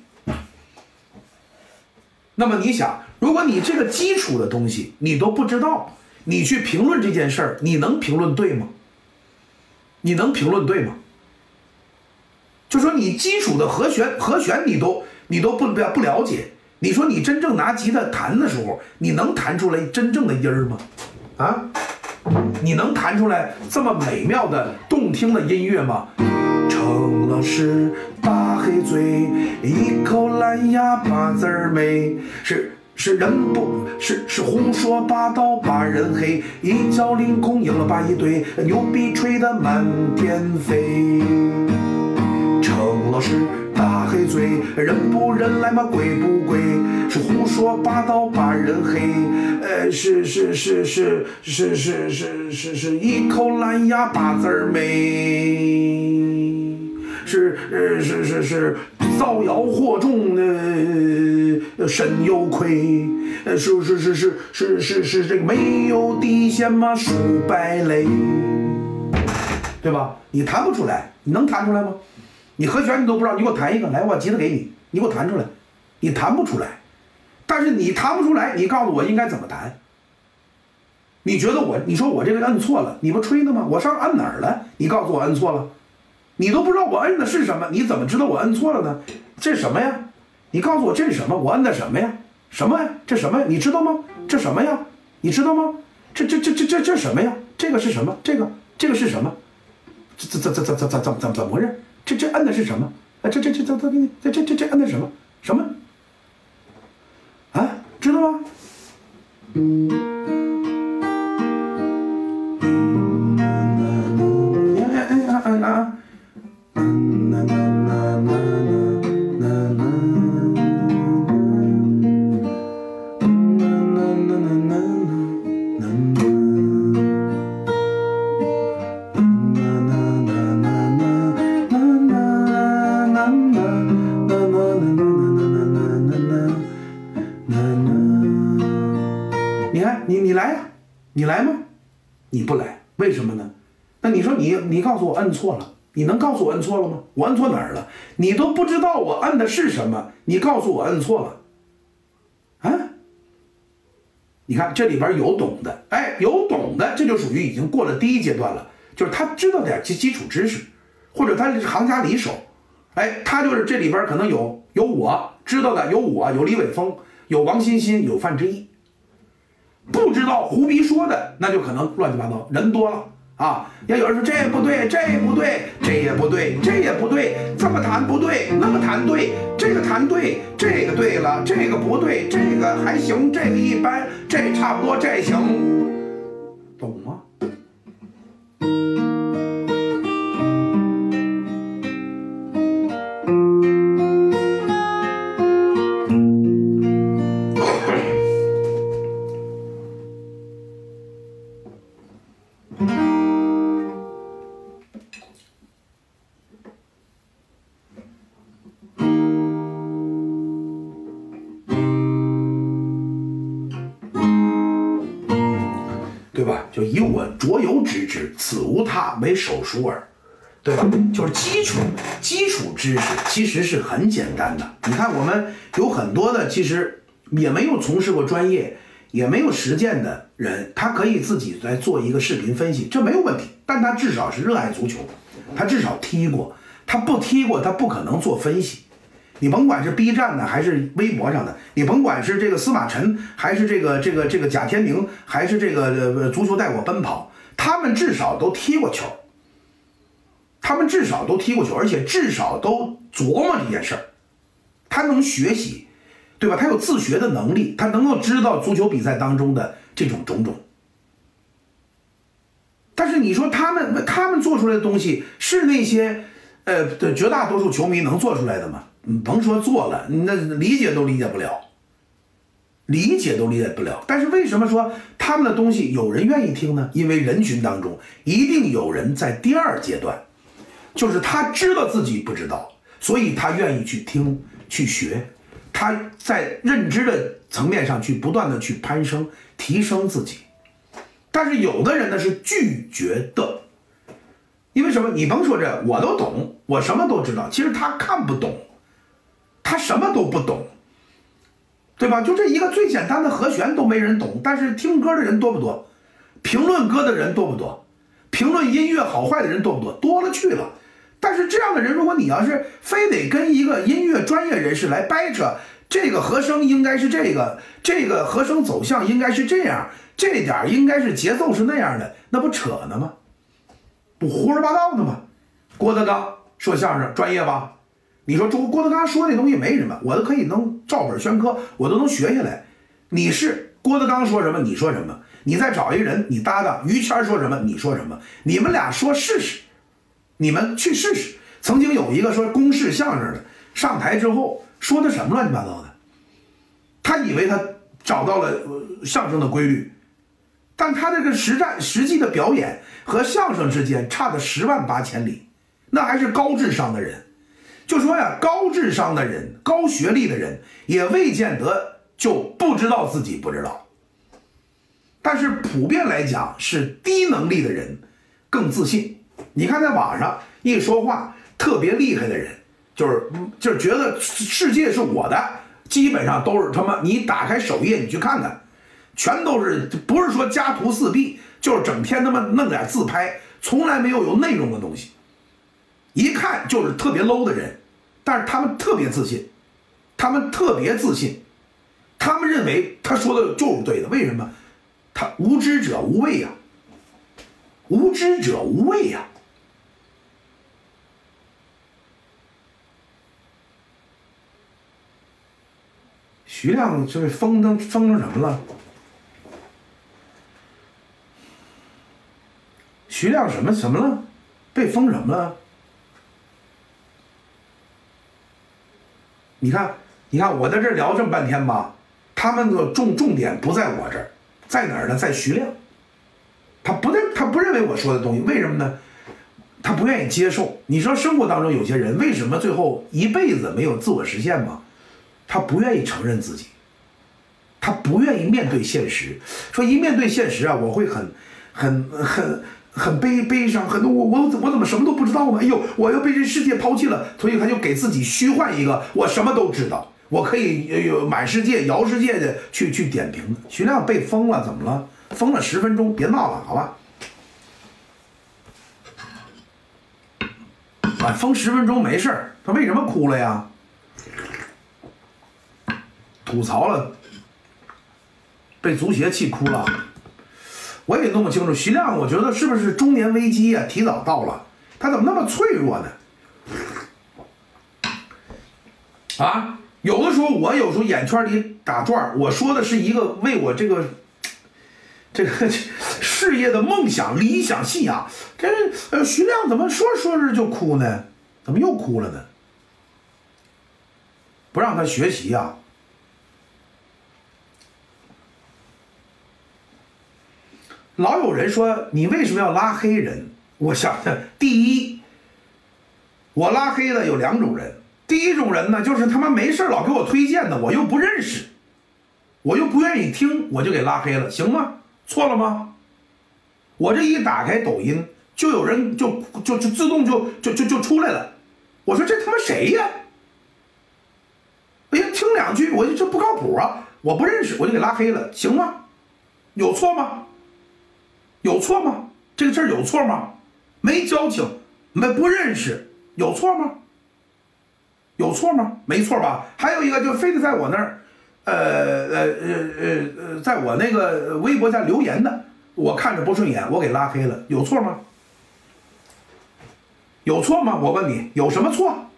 那么你想，如果你这个基础的东西你都不知道，你去评论这件事儿，你能评论对吗？你能评论对吗？就说你基础的和弦和弦你都你都不不了解，你说你真正拿吉他弹的时候，你能弹出来真正的音儿吗？啊？你能弹出来这么美妙的动听的音乐吗？成了是大黑嘴，一口烂哑巴字儿没，是是人不是是胡说八道把人黑，一脚凌空赢了八一队，牛逼吹得满天飞。成了是大黑嘴，人不人来嘛鬼不鬼，是胡说八道把人黑，呃，是是是是是是是是是一口烂哑巴字儿没，是呃是是是造谣惑众的身有愧，呃是是是是是是是这个没有底线嘛数败类，对吧？你弹不出来，你能弹出来吗？你和弦你都不知道，你给我弹一个来，我吉他给你，你给我弹出来，你弹不出来。但是你弹不出来，你告诉我应该怎么弹？你觉得我，你说我这个摁错了，你不吹的吗？我上摁哪儿了？你告诉我摁错了，你都不知道我摁的是什么，你怎么知道我摁错了呢？这是什么呀？你告诉我这是什么？我摁的什么呀？什么呀？这什么呀？你知道吗？这什么呀？你知道吗？这这这这这这什么呀？这个是什么？这个这个是什么？这这这这这这怎怎怎么回事？这这摁的是什么？啊，这这这这这这这这这摁的是什么？什么？啊，知道吗？哎哎哎哎啊！那那那那那那你你来呀，你来吗？你不来，为什么呢？那你说你你告诉我摁错了，你能告诉我摁错了吗？我摁错哪儿了？你都不知道我摁的是什么，你告诉我摁错了，啊？你看这里边有懂的，哎，有懂的，这就属于已经过了第一阶段了，就是他知道点基基础知识，或者他是行家里手，哎，他就是这里边可能有有我知道的，有我有李伟峰，有王欣欣，有范志毅。不知道胡逼说的，那就可能乱七八糟，人多了啊！也有人说这不对，这不对，这也不对，这也不对，这么弹不对，那么弹对，这个弹对，这个对了，这个不对，这个还行，这个一般，这差不多，这行，懂吗？对吧？就以我酌有之之，此无他，为手熟耳， 对吧？就是基础基础知识其实是很简单的。你看我们有很多的其实也没有从事过专业，也没有实践的人，他可以自己来做一个视频分析，这没有问题。但他至少是热爱足球，他至少踢过，他不踢过他不可能做分析。你甭管是 B 站的还是微博上的，你甭管是这个司马晨还是这个这个这个贾天明还是这个呃足球带我奔跑，他们至少都踢过球，他们至少都踢过球，而且至少都琢磨这件事儿，他能学习，对吧？他有自学的能力，他能够知道足球比赛当中的这种种种。但是你说他们他们做出来的东西是那些呃的绝大多数球迷能做出来的吗？你甭说做了，那理解都理解不了，理解都理解不了。但是为什么说他们的东西有人愿意听呢？因为人群当中一定有人在第二阶段，就是他知道自己不知道，所以他愿意去听去学，他在认知的层面上去不断的去攀升提升自己。但是有的人呢是拒绝的，因为什么？你甭说这我都懂，我什么都知道，其实他看不懂，他什么都不懂，对吧？就这一个最简单的和弦都没人懂，但是听歌的人多不多？评论歌的人多不多？评论音乐好坏的人多不多？多了去了。但是这样的人，如果你要是非得跟一个音乐专业人士来掰扯，这个和声应该是这个，这个和声走向应该是这样，这点应该是节奏是那样的，那不扯呢吗？不胡说八道呢吗？郭德纲说相声专业吧？你说郭郭德纲说那东西没什么，我都可以能照本宣科，我都能学下来。你是郭德纲说什么你说什么，你再找一人你搭档，于谦说什么你说什么，你们俩说试试，你们去试试。曾经有一个说公式相声的上台之后说的什么乱七八糟的，他以为他找到了相声的规律，但他这个实战实际的表演和相声之间差的十万八千里，那还是高智商的人。就说呀，高智商的人，高学历的人，也未见得就不知道自己不知道。但是普遍来讲，是低能力的人更自信。你看在网上一说话特别厉害的人，就是就是觉得世界是我的，基本上都是他妈，你打开首页你去看看，全都是不是说家徒四壁，就是整天他妈弄点自拍，从来没有有内容的东西。一看就是特别 low 的人，但是他们特别自信，他们特别自信，他们认为他说的就是对的。为什么？他无知者无畏呀、啊，无知者无畏呀、啊。徐亮这被封成封成什么了？徐亮什么什么了？被封什么了？你看，你看，我在这聊这么半天吧，他们的重重点不在我这儿，在哪儿呢？在徐亮，他不认，他不认为我说的东西，为什么呢？他不愿意接受。你说生活当中有些人为什么最后一辈子没有自我实现吗？他不愿意承认自己，他不愿意面对现实。说一面对现实啊，我会很、很、很。很悲悲伤，很多我我我怎么什么都不知道呢？哎呦，我要被这世界抛弃了，所以他就给自己虚幻一个我什么都知道，我可以有满世界、摇世界的去去点评。徐亮被封了，怎么了？封了十分钟，别闹了，好吧？啊，封十分钟没事儿，他为什么哭了呀？吐槽了，被足协气哭了。我也弄不清楚，徐亮，我觉得是不是中年危机啊提早到了？他怎么那么脆弱呢？啊，有的时候我有时候眼圈里打转，我说的是一个为我这个这个事业的梦想、理想、信仰。这呃，徐亮怎么说着说着就哭呢？怎么又哭了呢？不让他学习啊？老有人说你为什么要拉黑人？我想的，第一，我拉黑的有两种人。第一种人呢，就是他妈没事老给我推荐的，我又不认识，我又不愿意听，我就给拉黑了，行吗？错了吗？我这一打开抖音， 就有人就就就自动就就就就出来了。我说这他妈谁呀？哎呀，听两句我就这不靠谱啊，我不认识，我就给拉黑了，行吗？有错吗？有错吗？这个事儿有错吗？没交情，没不认识，有错吗？有错吗？没错吧？还有一个就非得在我那儿，呃呃呃呃呃，在我那个微博下留言的，我看着不顺眼，我给拉黑了，有错吗？有错吗？我问你，有什么错？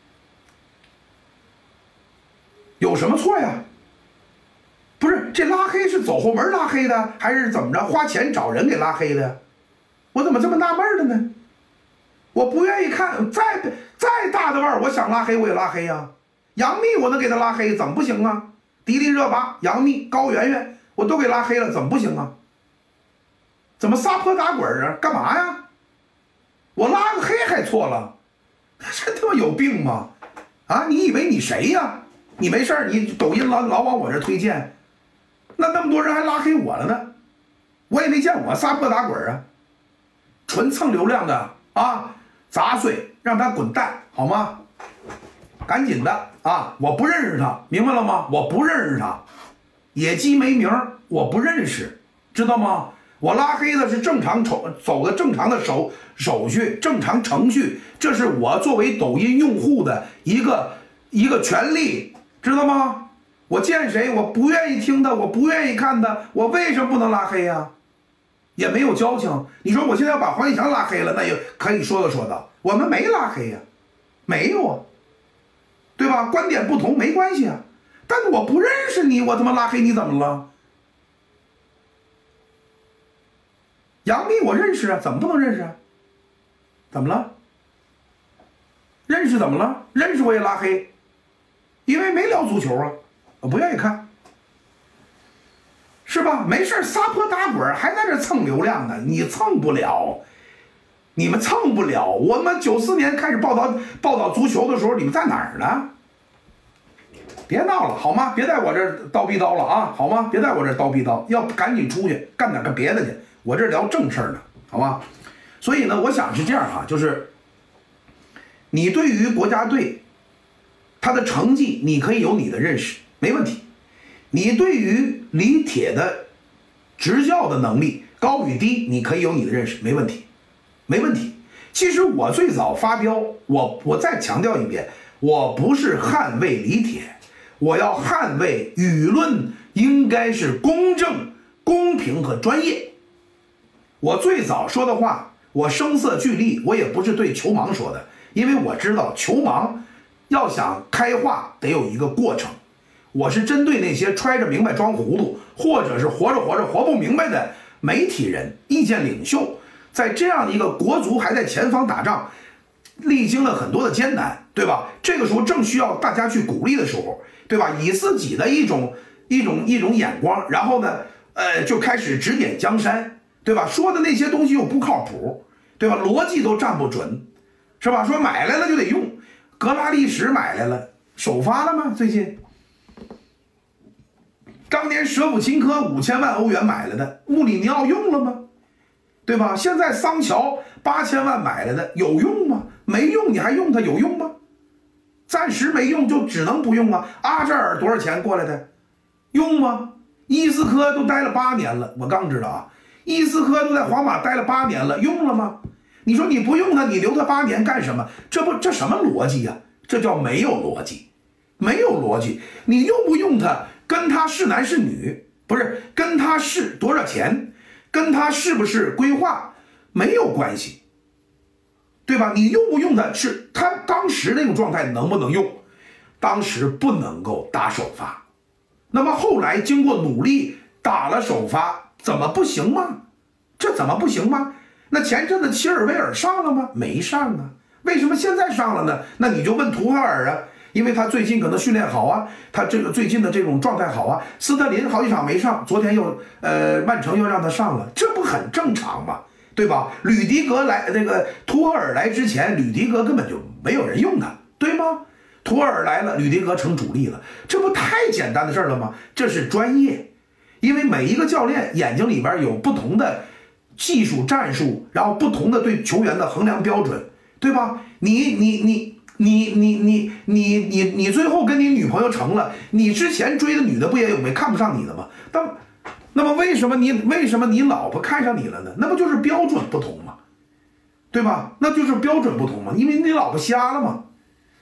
有什么错呀？不是，这拉黑是走后门拉黑的，还是怎么着？花钱找人给拉黑的？我怎么这么纳闷的呢？我不愿意看，再再大的腕儿，我想拉黑我也拉黑呀、啊。杨幂我能给他拉黑，怎么不行啊？迪丽热巴、杨幂、高圆圆，我都给拉黑了，怎么不行啊？怎么撒泼打滚啊？干嘛呀？我拉个黑还错了？这他妈有病吗？啊，你以为你谁呀？你没事你抖音老老往我这推荐，那那么多人还拉黑我了呢，我也没见我撒泼打滚啊，纯蹭流量的啊，杂碎，让他滚蛋好吗？赶紧的啊！我不认识他，明白了吗？我不认识他，野鸡没名，我不认识，知道吗？我拉黑的是正常走走的正常的手手续，正常程序，这是我作为抖音用户的一个一个权利，知道吗？我见谁我不愿意听的，我不愿意看的，我为什么不能拉黑呀？也没有交情。你说我现在要把黄以翔拉黑了，那也可以说道说道，我们没拉黑呀，没有啊，对吧？观点不同没关系啊，但我不认识你，我他妈拉黑你怎么了？杨幂我认识啊，怎么不能认识啊？怎么了？认识怎么了？认识我也拉黑，因为没聊足球啊，我不愿意看，是吧？没事撒泼打滚还在这蹭流量呢，你蹭不了，你们蹭不了。我们九四年开始报道报道足球的时候，你们在哪儿呢？别闹了好吗？别在我这儿叨逼叨了啊，好吗？别在我这儿叨逼叨，要赶紧出去干点个别的去。我这聊正事儿呢，好吧？所以呢，我想是这样啊，就是你对于国家队他的成绩，你可以有你的认识，没问题。你对于李铁的执教的能力高与低，你可以有你的认识，没问题，没问题。其实我最早发飙，我我再强调一遍，我不是捍卫李铁，我要捍卫舆论应该是公正、公平和专业。我最早说的话，我声色俱厉，我也不是对球盲说的，因为我知道球盲要想开化得有一个过程。我是针对那些揣着明白装糊涂，或者是活着活着活不明白的媒体人、意见领袖，在这样的一个国足还在前方打仗，历经了很多的艰难，对吧？这个时候正需要大家去鼓励的时候，对吧？以自己的一种一种一种眼光，然后呢，呃，就开始指点江山。对吧？说的那些东西又不靠谱，对吧？逻辑都站不准，是吧？说买来了就得用，格拉利什买来了，首发了吗？最近，当年舍甫琴科五千万欧元买来的，穆里尼奥用了吗？对吧？现在桑乔八千万买来的，有用吗？没用，你还用它有用吗？暂时没用就只能不用啊。阿扎尔多少钱过来的？用吗？伊斯科都待了八年了，我刚知道啊。伊斯科都在皇马待了八年了，用了吗？你说你不用他，你留他八年干什么？这不这什么逻辑呀、啊？这叫没有逻辑，没有逻辑。你用不用他，跟他是男是女，不是跟他是多少钱，跟他是不是规划没有关系，对吧？你用不用他，是他当时那种状态能不能用？当时不能够打首发，那么后来经过努力打了首发。怎么不行吗？这怎么不行吗？那前阵子齐尔维尔上了吗？没上啊。为什么现在上了呢？那你就问图赫尔啊，因为他最近可能训练好啊，他这个最近的这种状态好啊。斯特林好几场没上，昨天又呃曼城又让他上了，这不很正常吗？对吧？吕迪格来那个图赫尔来之前，吕迪格根本就没有人用他，对吗？图赫尔来了，吕迪格成主力了，这不太简单的事儿了吗？这是专业。因为每一个教练眼睛里边有不同的技术战术，然后不同的对球员的衡量标准，对吧？你你你你你你你你你最后跟你女朋友成了，你之前追的女的不也有没看不上你的吗？那么那么为什么你为什么你老婆看上你了呢？那不就是标准不同吗？对吧？那就是标准不同嘛，因为你老婆瞎了嘛，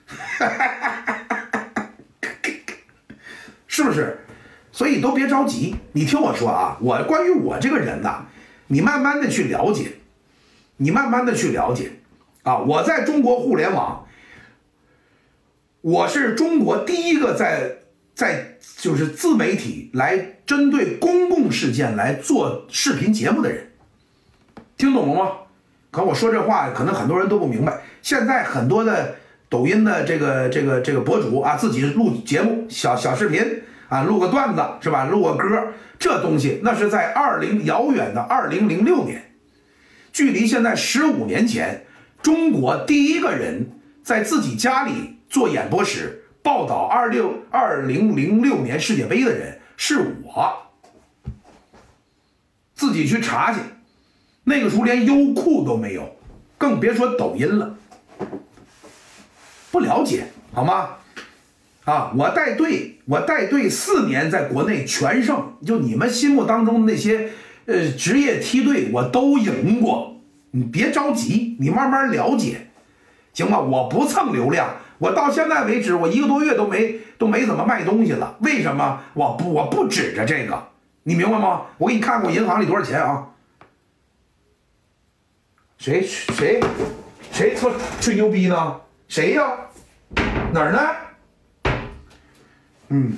是不是？所以都别着急，你听我说啊，我关于我这个人呐，你慢慢的去了解，你慢慢的去了解啊。我在中国互联网，我是中国第一个在在就是自媒体来针对公共事件来做视频节目的人，听懂了吗？可我说这话，可能很多人都不明白。现在很多的抖音的这个这个这个博主啊，自己录节目、小小视频啊，录个段子是吧？录个歌，这东西那是在二零遥远的二零零六年，距离现在十五年前，中国第一个人在自己家里做演播室报道二六二零零六年世界杯的人是我，自己去查去。那个时候连优酷都没有，更别说抖音了。不了解好吗？啊，我带队，我带队四年，在国内全胜，就你们心目当中那些呃职业梯队，我都赢过。你别着急，你慢慢了解，行吗？我不蹭流量，我到现在为止，我一个多月都没都没怎么卖东西了。为什么？我不我不指着这个，你明白吗？我给你看看我银行里多少钱啊？谁谁谁吹吹牛逼呢？谁呀？哪儿呢？嗯，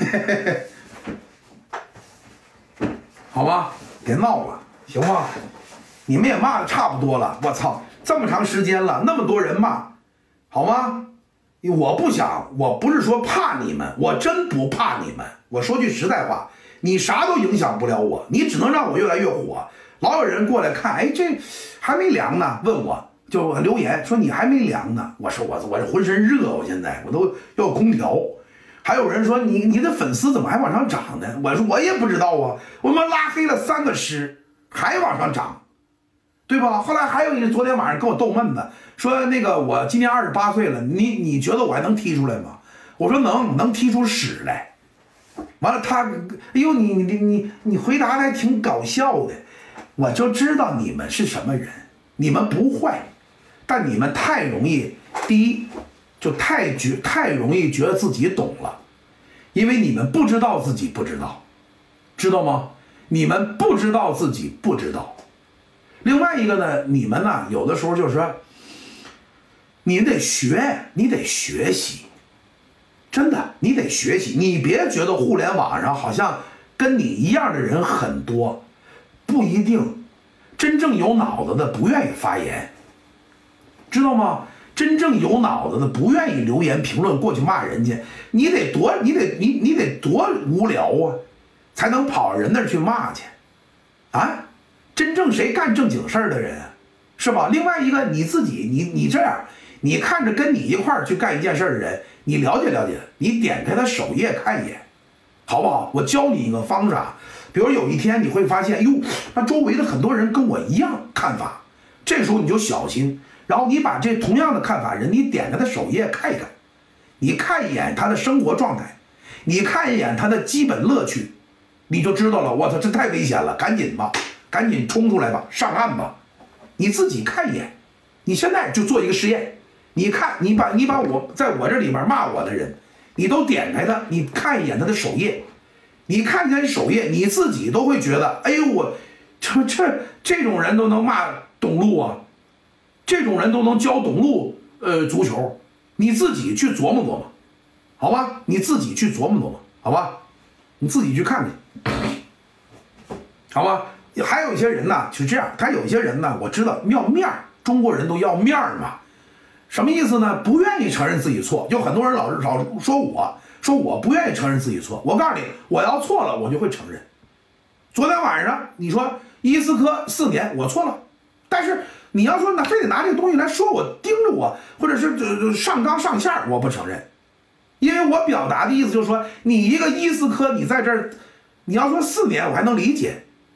好吧，别闹了，行吗？你们也骂的差不多了，我操，这么长时间了，那么多人骂，好吗？我不想，我不是说怕你们，我真不怕你们。我说句实在话，你啥都影响不了我，你只能让我越来越火。老有人过来看，哎，这还没凉呢，问我就留言说你还没凉呢。我说我我这浑身热，我现在我都要有空调。还有人说你你的粉丝怎么还往上涨呢？我说我也不知道啊，我们拉黑了三个师，还往上涨，对吧？后来还有一昨天晚上跟我逗闷子，说那个我今年二十八岁了，你你觉得我还能踢出来吗？我说能，能踢出屎来。完了他，哎呦你你你你回答的还挺搞笑的。我就知道你们是什么人，你们不坏，但你们太容易，第一就太觉太容易觉得自己懂了，因为你们不知道自己不知道，知道吗？你们不知道自己不知道。另外一个呢，你们呢有的时候就是说，你得学，你得学习，真的，你得学习，你别觉得互联网上好像跟你一样的人很多。不一定，真正有脑子的不愿意发言，知道吗？真正有脑子的不愿意留言评论过去骂人家，你得多，你得你你得多无聊啊，才能跑人那儿去骂去，啊？真正谁干正经事儿的人，是吧？另外一个你自己，你你这样，你看着跟你一块儿去干一件事的人，你了解了解，你点开他首页看一眼，好不好？我教你一个方法。比如有一天你会发现，哟，那周围的很多人跟我一样看法，这时候你就小心，然后你把这同样的看法人，你点开他首页看一看，你看一眼他的生活状态，你看一眼他的基本乐趣，你就知道了。我操，这太危险了，赶紧吧，赶紧冲出来吧，上岸吧。你自己看一眼，你现在就做一个实验，你看，你把你把我在我这里边骂我的人，你都点开他，你看一眼他的首页。你看见首页，你自己都会觉得，哎呦我，这这这种人都能骂董路啊，这种人都能教董路呃足球，你自己去琢磨琢磨，好吧？你自己去琢磨琢磨，好吧？你自己去看看，好吧？还有一些人呢是这样，他有一些人呢，我知道要面儿，中国人都要面儿嘛，什么意思呢？不愿意承认自己错，就很多人老老说我。说我不愿意承认自己错，我告诉你，我要错了，我就会承认。昨天晚上你说伊斯科四年，我错了，但是你要说那非得拿这个东西来说我盯着我，或者是上纲上线，我不承认，因为我表达的意思就是说，你一个伊斯科，你在这儿，你要说四年我还能理解，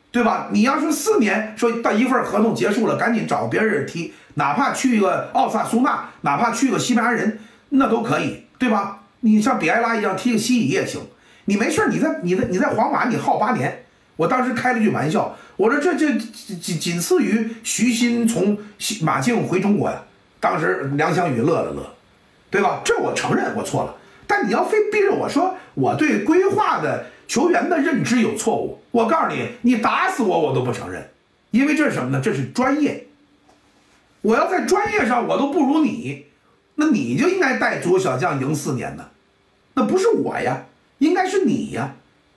对吧？你要是四年说到一份合同结束了，赶紧找别人踢，哪怕去一个奥萨苏纳，哪怕去个西班牙人，那都可以，对吧？你像比埃拉一样踢个西乙也行。你没事，你在你在你在皇马你耗八年，我当时开了句玩笑，我说这这仅仅次于徐新从马竞回中国呀。当时梁翔宇乐了乐，对吧？这我承认我错了，但你要非逼着我说我对规划的球员的认知有错误，我告诉你，你打死我我都不承认，因为这是什么呢？这是专业。我要在专业上我都不如你，那你就应该带足球小将赢四年呢，那不是我呀。应该是你呀，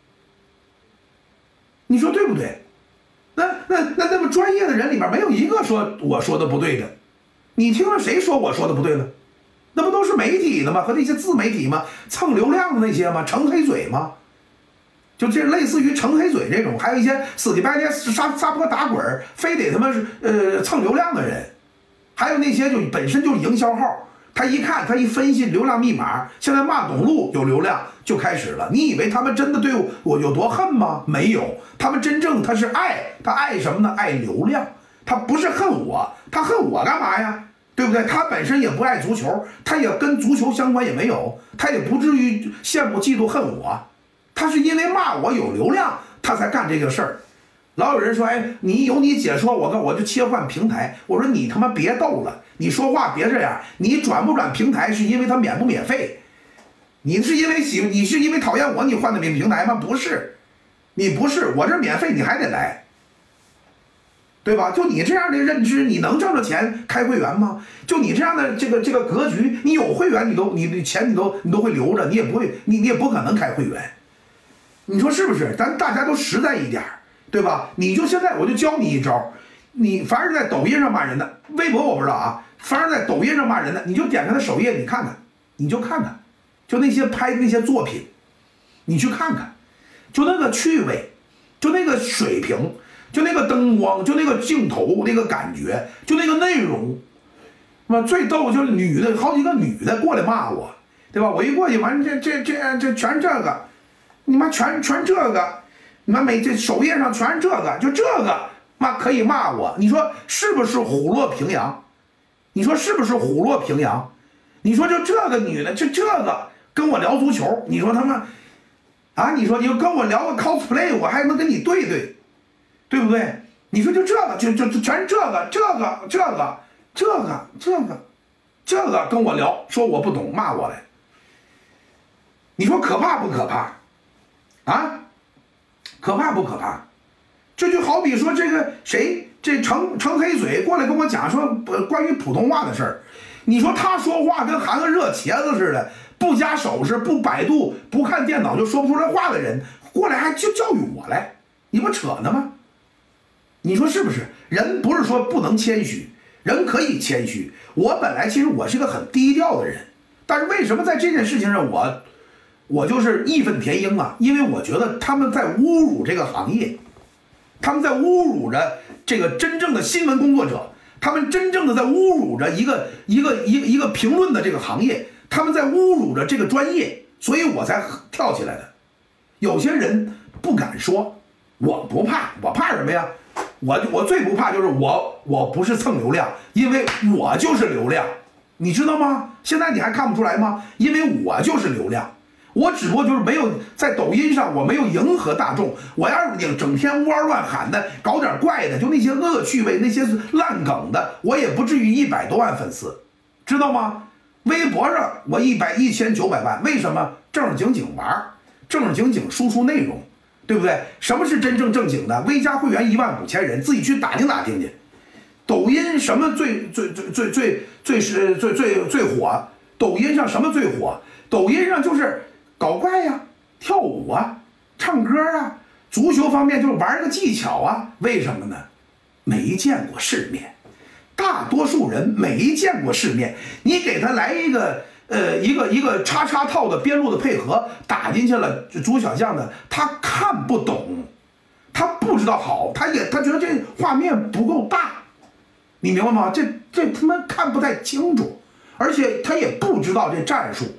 你说对不对？那那那那么专业的人里面没有一个说我说的不对的，你听了谁说我说的不对了？那不都是媒体的吗？和那些自媒体吗？蹭流量的那些吗？成黑嘴吗？就这类似于成黑嘴这种，还有一些死乞白赖撒撒泼打滚，非得他妈是呃蹭流量的人，还有那些就本身就是营销号。他一看，他一分析流量密码，现在骂董路有流量就开始了。你以为他们真的对我有多恨吗？没有，他们真正他是爱，他爱什么呢？爱流量，他不是恨我，他恨我干嘛呀？对不对？他本身也不爱足球，他也跟足球相关也没有，他也不至于羡慕嫉妒恨我，他是因为骂我有流量，他才干这个事儿。老有人说，哎，你有你解说，我跟我就切换平台。我说你他妈别逗了，你说话别这样。你转不转平台是因为它免不免费？你是因为喜，你是因为讨厌我你换的平台吗？不是，你不是，我这免费你还得来，对吧？就你这样的认知，你能挣着钱开会员吗？就你这样的这个这个格局，你有会员你都你的钱你都你都会留着，你也不会你你也不可能开会员。你说是不是？咱大家都实在一点。对吧？你就现在我就教你一招，你凡是在抖音上骂人的，微博我不知道啊，凡是在抖音上骂人的，你就点开他首页，你看看，你就看看，就那些拍的那些作品，你去看看，就那个趣味，就那个水平，就那个灯光，就那个镜头，那个感觉，就那个内容，那最逗就是女的，好几个女的过来骂我，对吧？我一过去完，这这这这全这个，你妈全全这个。你们每这首页上全是这个，就这个骂可以骂我，你说是不是虎落平阳？你说是不是虎落平阳？你说就这个女的，就这个跟我聊足球，你说他妈啊？你说你就跟我聊个 cosplay， 我还能跟你对对，对不对？你说就这个，就就全是这个，这个这个这个这个这个跟我聊，说我不懂，骂我来。你说可怕不可怕？啊？可怕不可怕？这就好比说这个谁，这成成黑嘴过来跟我讲说关于普通话的事儿，你说他说话跟含个热茄子似的，不加手势，不百度，不看电脑就说不出来话的人，过来还就教育我来，你不扯呢吗？你说是不是？人不是说不能谦虚，人可以谦虚。我本来其实我是个很低调的人，但是为什么在这件事情上我？我就是义愤填膺啊，因为我觉得他们在侮辱这个行业，他们在侮辱着这个真正的新闻工作者，他们真正的在侮辱着一个一个一个一个评论的这个行业，他们在侮辱着这个专业，所以我才跳起来的。有些人不敢说，我不怕，我怕什么呀？我我最不怕就是我我不是蹭流量，因为我就是流量，你知道吗？现在你还看不出来吗？因为我就是流量。我只不过就是没有在抖音上，我没有迎合大众。我要是整天窝乱喊的，搞点怪的，就那些恶趣味、那些烂梗的，我也不至于一百多万粉丝，知道吗？微博上我一百一千九百万，为什么？正正经经玩，正正经经输出内容，对不对？什么是真正正经的？微加会员一万五千人，自己去打听打听去。抖音什么最最最最最最是最最最火？抖音上什么最火？抖音上就是。搞怪呀，跳舞啊，唱歌啊，足球方面就是玩个技巧啊。为什么呢？没见过世面，大多数人没见过世面。你给他来一个呃一个一个叉叉套的边路的配合打进去了，足小将的他看不懂，他不知道好，他也他觉得这画面不够大，你明白吗？这这他妈看不太清楚，而且他也不知道这战术。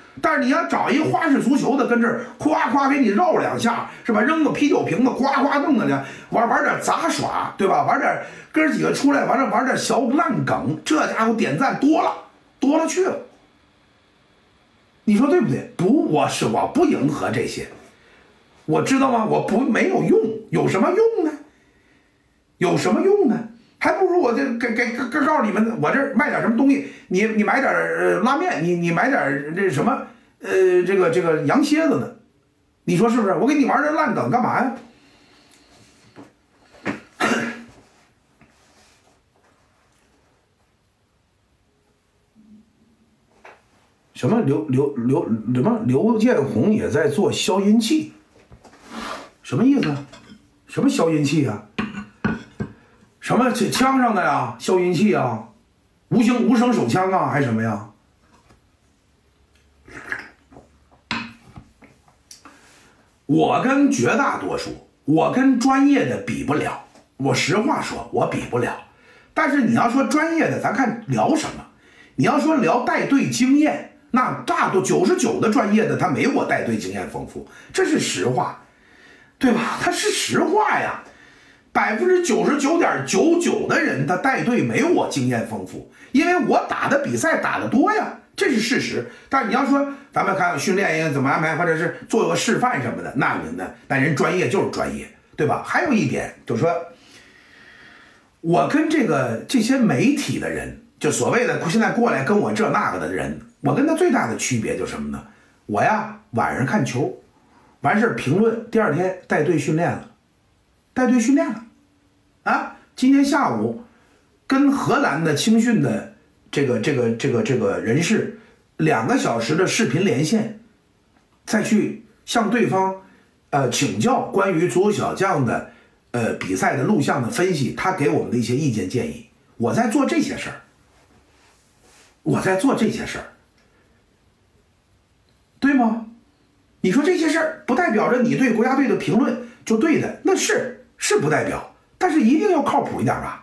但是你要找一个花式足球的跟这儿夸夸给你绕两下，是吧？扔个啤酒瓶子，夸夸弄的呢，玩玩点杂耍，对吧？玩点哥儿几个出来玩点玩点小烂梗，这家伙点赞多了多了去了。你说对不对？不，我是我不迎合这些，我知道吗？我不没有用，有什么用呢？有什么用呢？还不如我这给给给告诉你们，我这卖点什么东西，你你买点呃拉面，你你买点这什么呃这个这个羊蝎子呢？你说是不是？我给你玩这烂梗干嘛呀？什么刘刘刘什么刘建宏也在做消音器？什么意思？什么消音器啊？什么枪上的呀？消音器啊？无声无声手枪啊？还是什么呀？我跟绝大多数，我跟专业的比不了。我实话说，我比不了。但是你要说专业的，咱看聊什么？你要说聊带队经验，那大多九十九的专业的他没我带队经验丰富，这是实话，对吧？他是实话呀。百分之九十九点九九的人，他带队没有我经验丰富，因为我打的比赛打得多呀，这是事实。但是你要说咱们看训练营怎么安排，或者是做个示范什么的，那人呢？但人专业就是专业，对吧？还有一点就是说，我跟这个这些媒体的人，就所谓的现在过来跟我这那个的人，我跟他最大的区别就是什么呢？我呀晚上看球，完事儿评论，第二天带队训练了。带队训练了，啊，今天下午跟荷兰的青训的这个这个这个这个人士两个小时的视频连线，再去向对方呃请教关于足球小将的呃比赛的录像的分析，他给我们的一些意见建议。我在做这些事儿，我在做这些事儿，对吗？你说这些事儿不代表着你对国家队的评论就对的，那是。是不代表，但是一定要靠谱一点吧，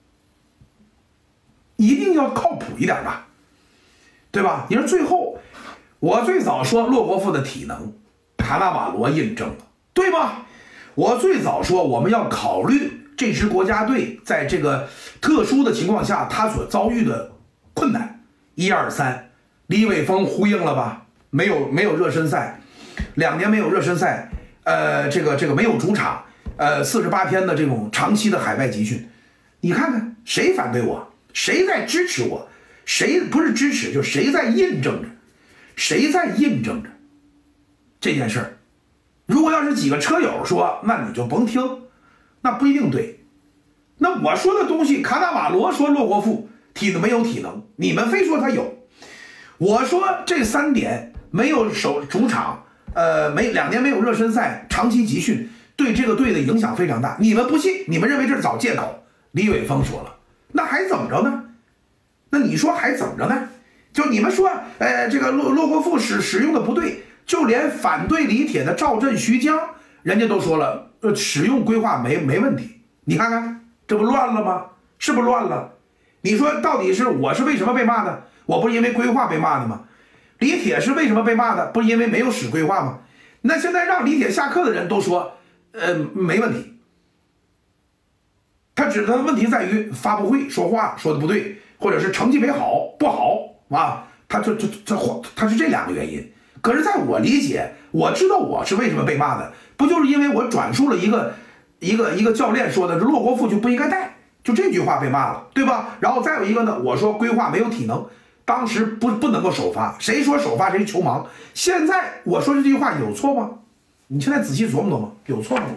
一定要靠谱一点吧，对吧？你说最后，我最早说洛国富的体能，卡纳瓦罗印证了，对吧？我最早说我们要考虑这支国家队在这个特殊的情况下他所遭遇的困难，一二三，李玮峰呼应了吧？没有没有热身赛，两年没有热身赛，呃，这个这个没有主场。呃，四十八天的这种长期的海外集训，你看看谁反对我，谁在支持我，谁不是支持，就谁在印证着，谁在印证着这件事儿。如果要是几个车友说，那你就甭听，那不一定对。那我说的东西，卡纳瓦罗说洛国富体能没有体能，你们非说他有。我说这三点没有首主场，呃，没两年没有热身赛，长期集训。对这个队的影响非常大，你们不信，你们认为这是找借口。李玮峰说了，那还怎么着呢？那你说还怎么着呢？就你们说，呃，这个洛洛国富使使用的不对，就连反对李铁的赵震、徐江，人家都说了，呃，使用规划没没问题。你看看，这不乱了吗？是不是乱了？你说到底是我是为什么被骂的？我不是因为规划被骂的吗？李铁是为什么被骂的？不是因为没有使规划吗？那现在让李铁下课的人都说。呃，没问题。他只他的问题在于发布会说话说的不对，或者是成绩没好不好啊，他就就这他是这两个原因。可是在我理解，我知道我是为什么被骂的，不就是因为我转述了一个一个一个教练说的，洛国富就不应该带，就这句话被骂了，对吧？然后再有一个呢，我说规划没有体能，当时不不能够首发，谁说首发谁球盲？现在我说这句话有错吗？你现在仔细琢磨琢磨，有错吗？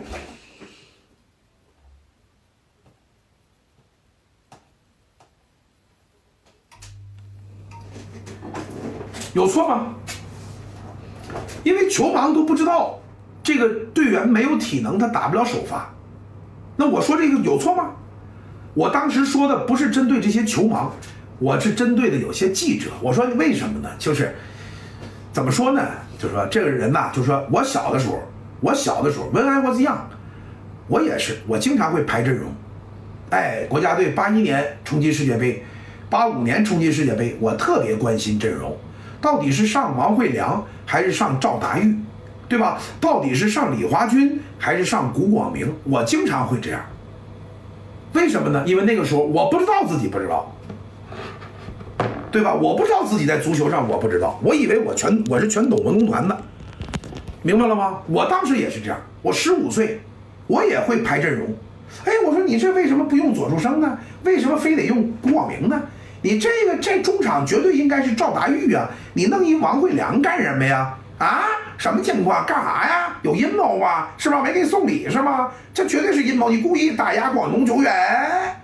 有错吗？因为球盲都不知道这个队员没有体能，他打不了首发。那我说这个有错吗？我当时说的不是针对这些球盲，我是针对的有些记者。我说为什么呢？就是怎么说呢？就是说这个人呐、啊，就是说我小的时候，我小的时候 ，when I was young， 我也是，我经常会排阵容。哎，国家队八一年冲击世界杯，八五年冲击世界杯，我特别关心阵容。 到底是上王惠良还是上赵达玉，对吧？到底是上李华军还是上古广明？我经常会这样。为什么呢？因为那个时候我不知道自己不知道，对吧？我不知道自己在足球上我不知道，我以为我全我是全懂文工团的，明白了吗？我当时也是这样，我十五岁，我也会排阵容。哎，我说你这为什么不用左树生呢？为什么非得用古广明呢？你这个这中场绝对应该是赵达玉啊，你弄一王惠良干什么呀？啊，什么情况？干啥呀？有阴谋啊？是吧？没给你送礼是吗？这绝对是阴谋，你故意打压广东球员。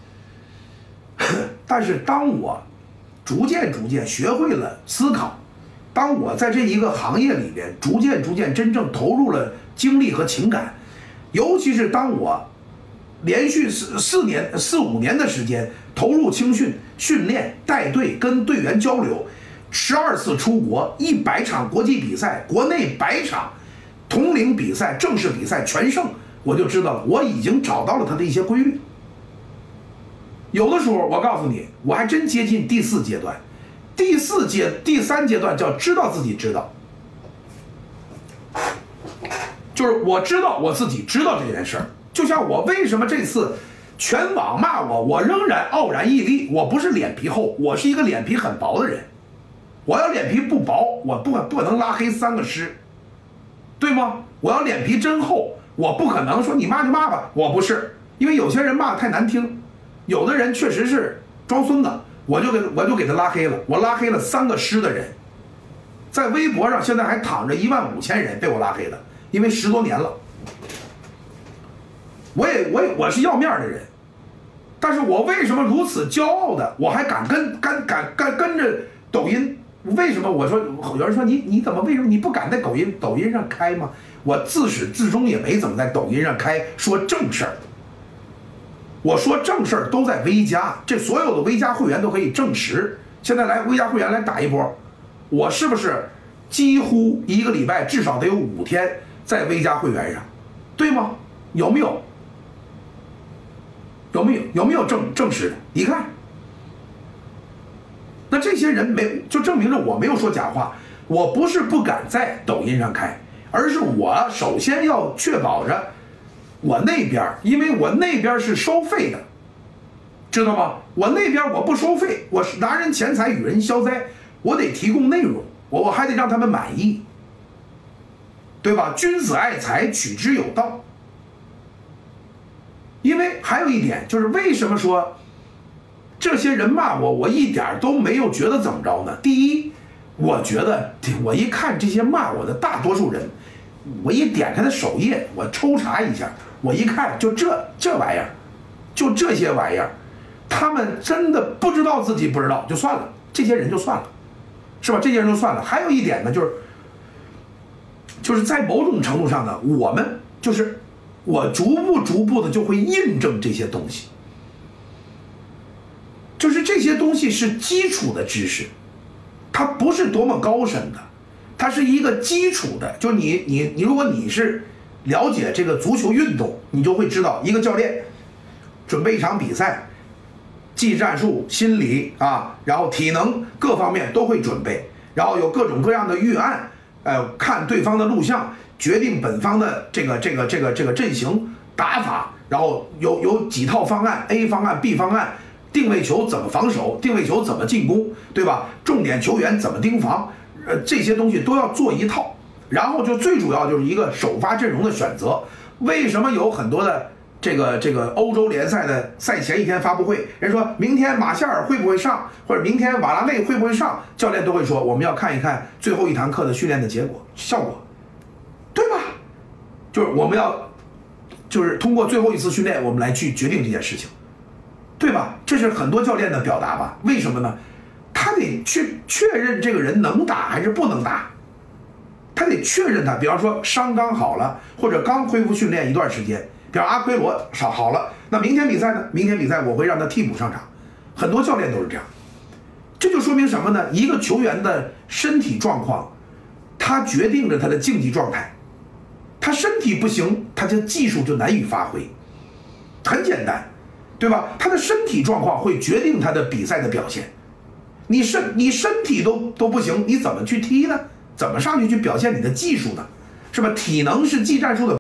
但是当我逐渐逐渐学会了思考，当我在这一个行业里边逐渐逐渐真正投入了精力和情感，尤其是当我连续四四年四五年的时间投入青训训练、带队、跟队员交流，十二次出国，一百场国际比赛，国内百场同龄比赛、正式比赛全胜，我就知道了，我已经找到了它的一些规律。有的时候，我告诉你，我还真接近第四阶段，第四阶第三阶段叫知道自己知道，就是我知道我自己知道这件事儿。就像我为什么这次全网骂我，我仍然傲然屹立。我不是脸皮厚，我是一个脸皮很薄的人。我要脸皮不薄，我不不可能拉黑三个师，对吗？我要脸皮真厚，我不可能说你骂就骂吧，我不是，因为有些人骂太难听，有的人确实是装孙子，我就给我就给他拉黑了。我拉黑了三个师的人，在微博上现在还躺着一万五千人被我拉黑的，因为十多年了。我也我也我是要面的人，但是我为什么如此骄傲的，我还敢跟敢敢敢跟着抖音？为什么？我说有人说你你怎么为什么你不敢在抖音抖音上开吗？我自始至终也没怎么在抖音上开说正事儿。我说正事儿都在微加，这所有的微加会员都可以证实。现在来微加会员来打一波，我是不是几乎一个礼拜至少得有五天在微加会员上，对吗？有没有？有没有有没有证证实的？你看，那这些人没就证明着我没有说假话。我不是不敢在抖音上开，而是我首先要确保着我那边，因为我那边是收费的，知道吗？我那边我不收费，我是拿人钱财与人消灾，我得提供内容，我我还得让他们满意，对吧？君子爱财，取之有道。因为还有一点就是，为什么说这些人骂我，我一点都没有觉得怎么着呢？第一，我觉得我一看这些骂我的大多数人，我一点开他首页，我抽查一下，我一看就这这玩意儿，就这些玩意儿，他们真的不知道自己不知道就算了，这些人就算了，是吧？这些人就算了。还有一点呢，就是就是在某种程度上呢，我们就是我逐步逐步的就会印证这些东西，就是这些东西是基础的知识，它不是多么高深的，它是一个基础的。就你你你，如果你是了解这个足球运动，你就会知道，一个教练准备一场比赛，技战术、心理啊，然后体能各方面都会准备，然后有各种各样的预案，呃，看对方的录像，决定本方的这个这个这个这个阵型打法，然后有有几套方案 ，A 方案、B 方案，定位球怎么防守，定位球怎么进攻，对吧？重点球员怎么盯防，呃，这些东西都要做一套。然后就最主要就是一个首发阵容的选择。为什么有很多的这个这个欧洲联赛的赛前一天发布会，人说明天马夏尔会不会上，或者明天瓦拉内会不会上，教练都会说我们要看一看最后一堂课的训练的结果效果，对吧？就是我们要就是通过最后一次训练，我们来去决定这件事情，对吧？这是很多教练的表达吧？为什么呢？他得去确认这个人能打还是不能打，他得确认他，比方说伤刚好了，或者刚恢复训练一段时间，比方阿奎罗好好了，那明天比赛呢？明天比赛我会让他替补上场，很多教练都是这样。这就说明什么呢？一个球员的身体状况，他决定着他的竞技状态。他身体不行，他的技术就难以发挥，很简单，对吧？他的身体状况会决定他的比赛的表现。 你身你身体都都不行，你怎么去踢呢？怎么上去去表现你的技术呢？是吧？体能是技战术的。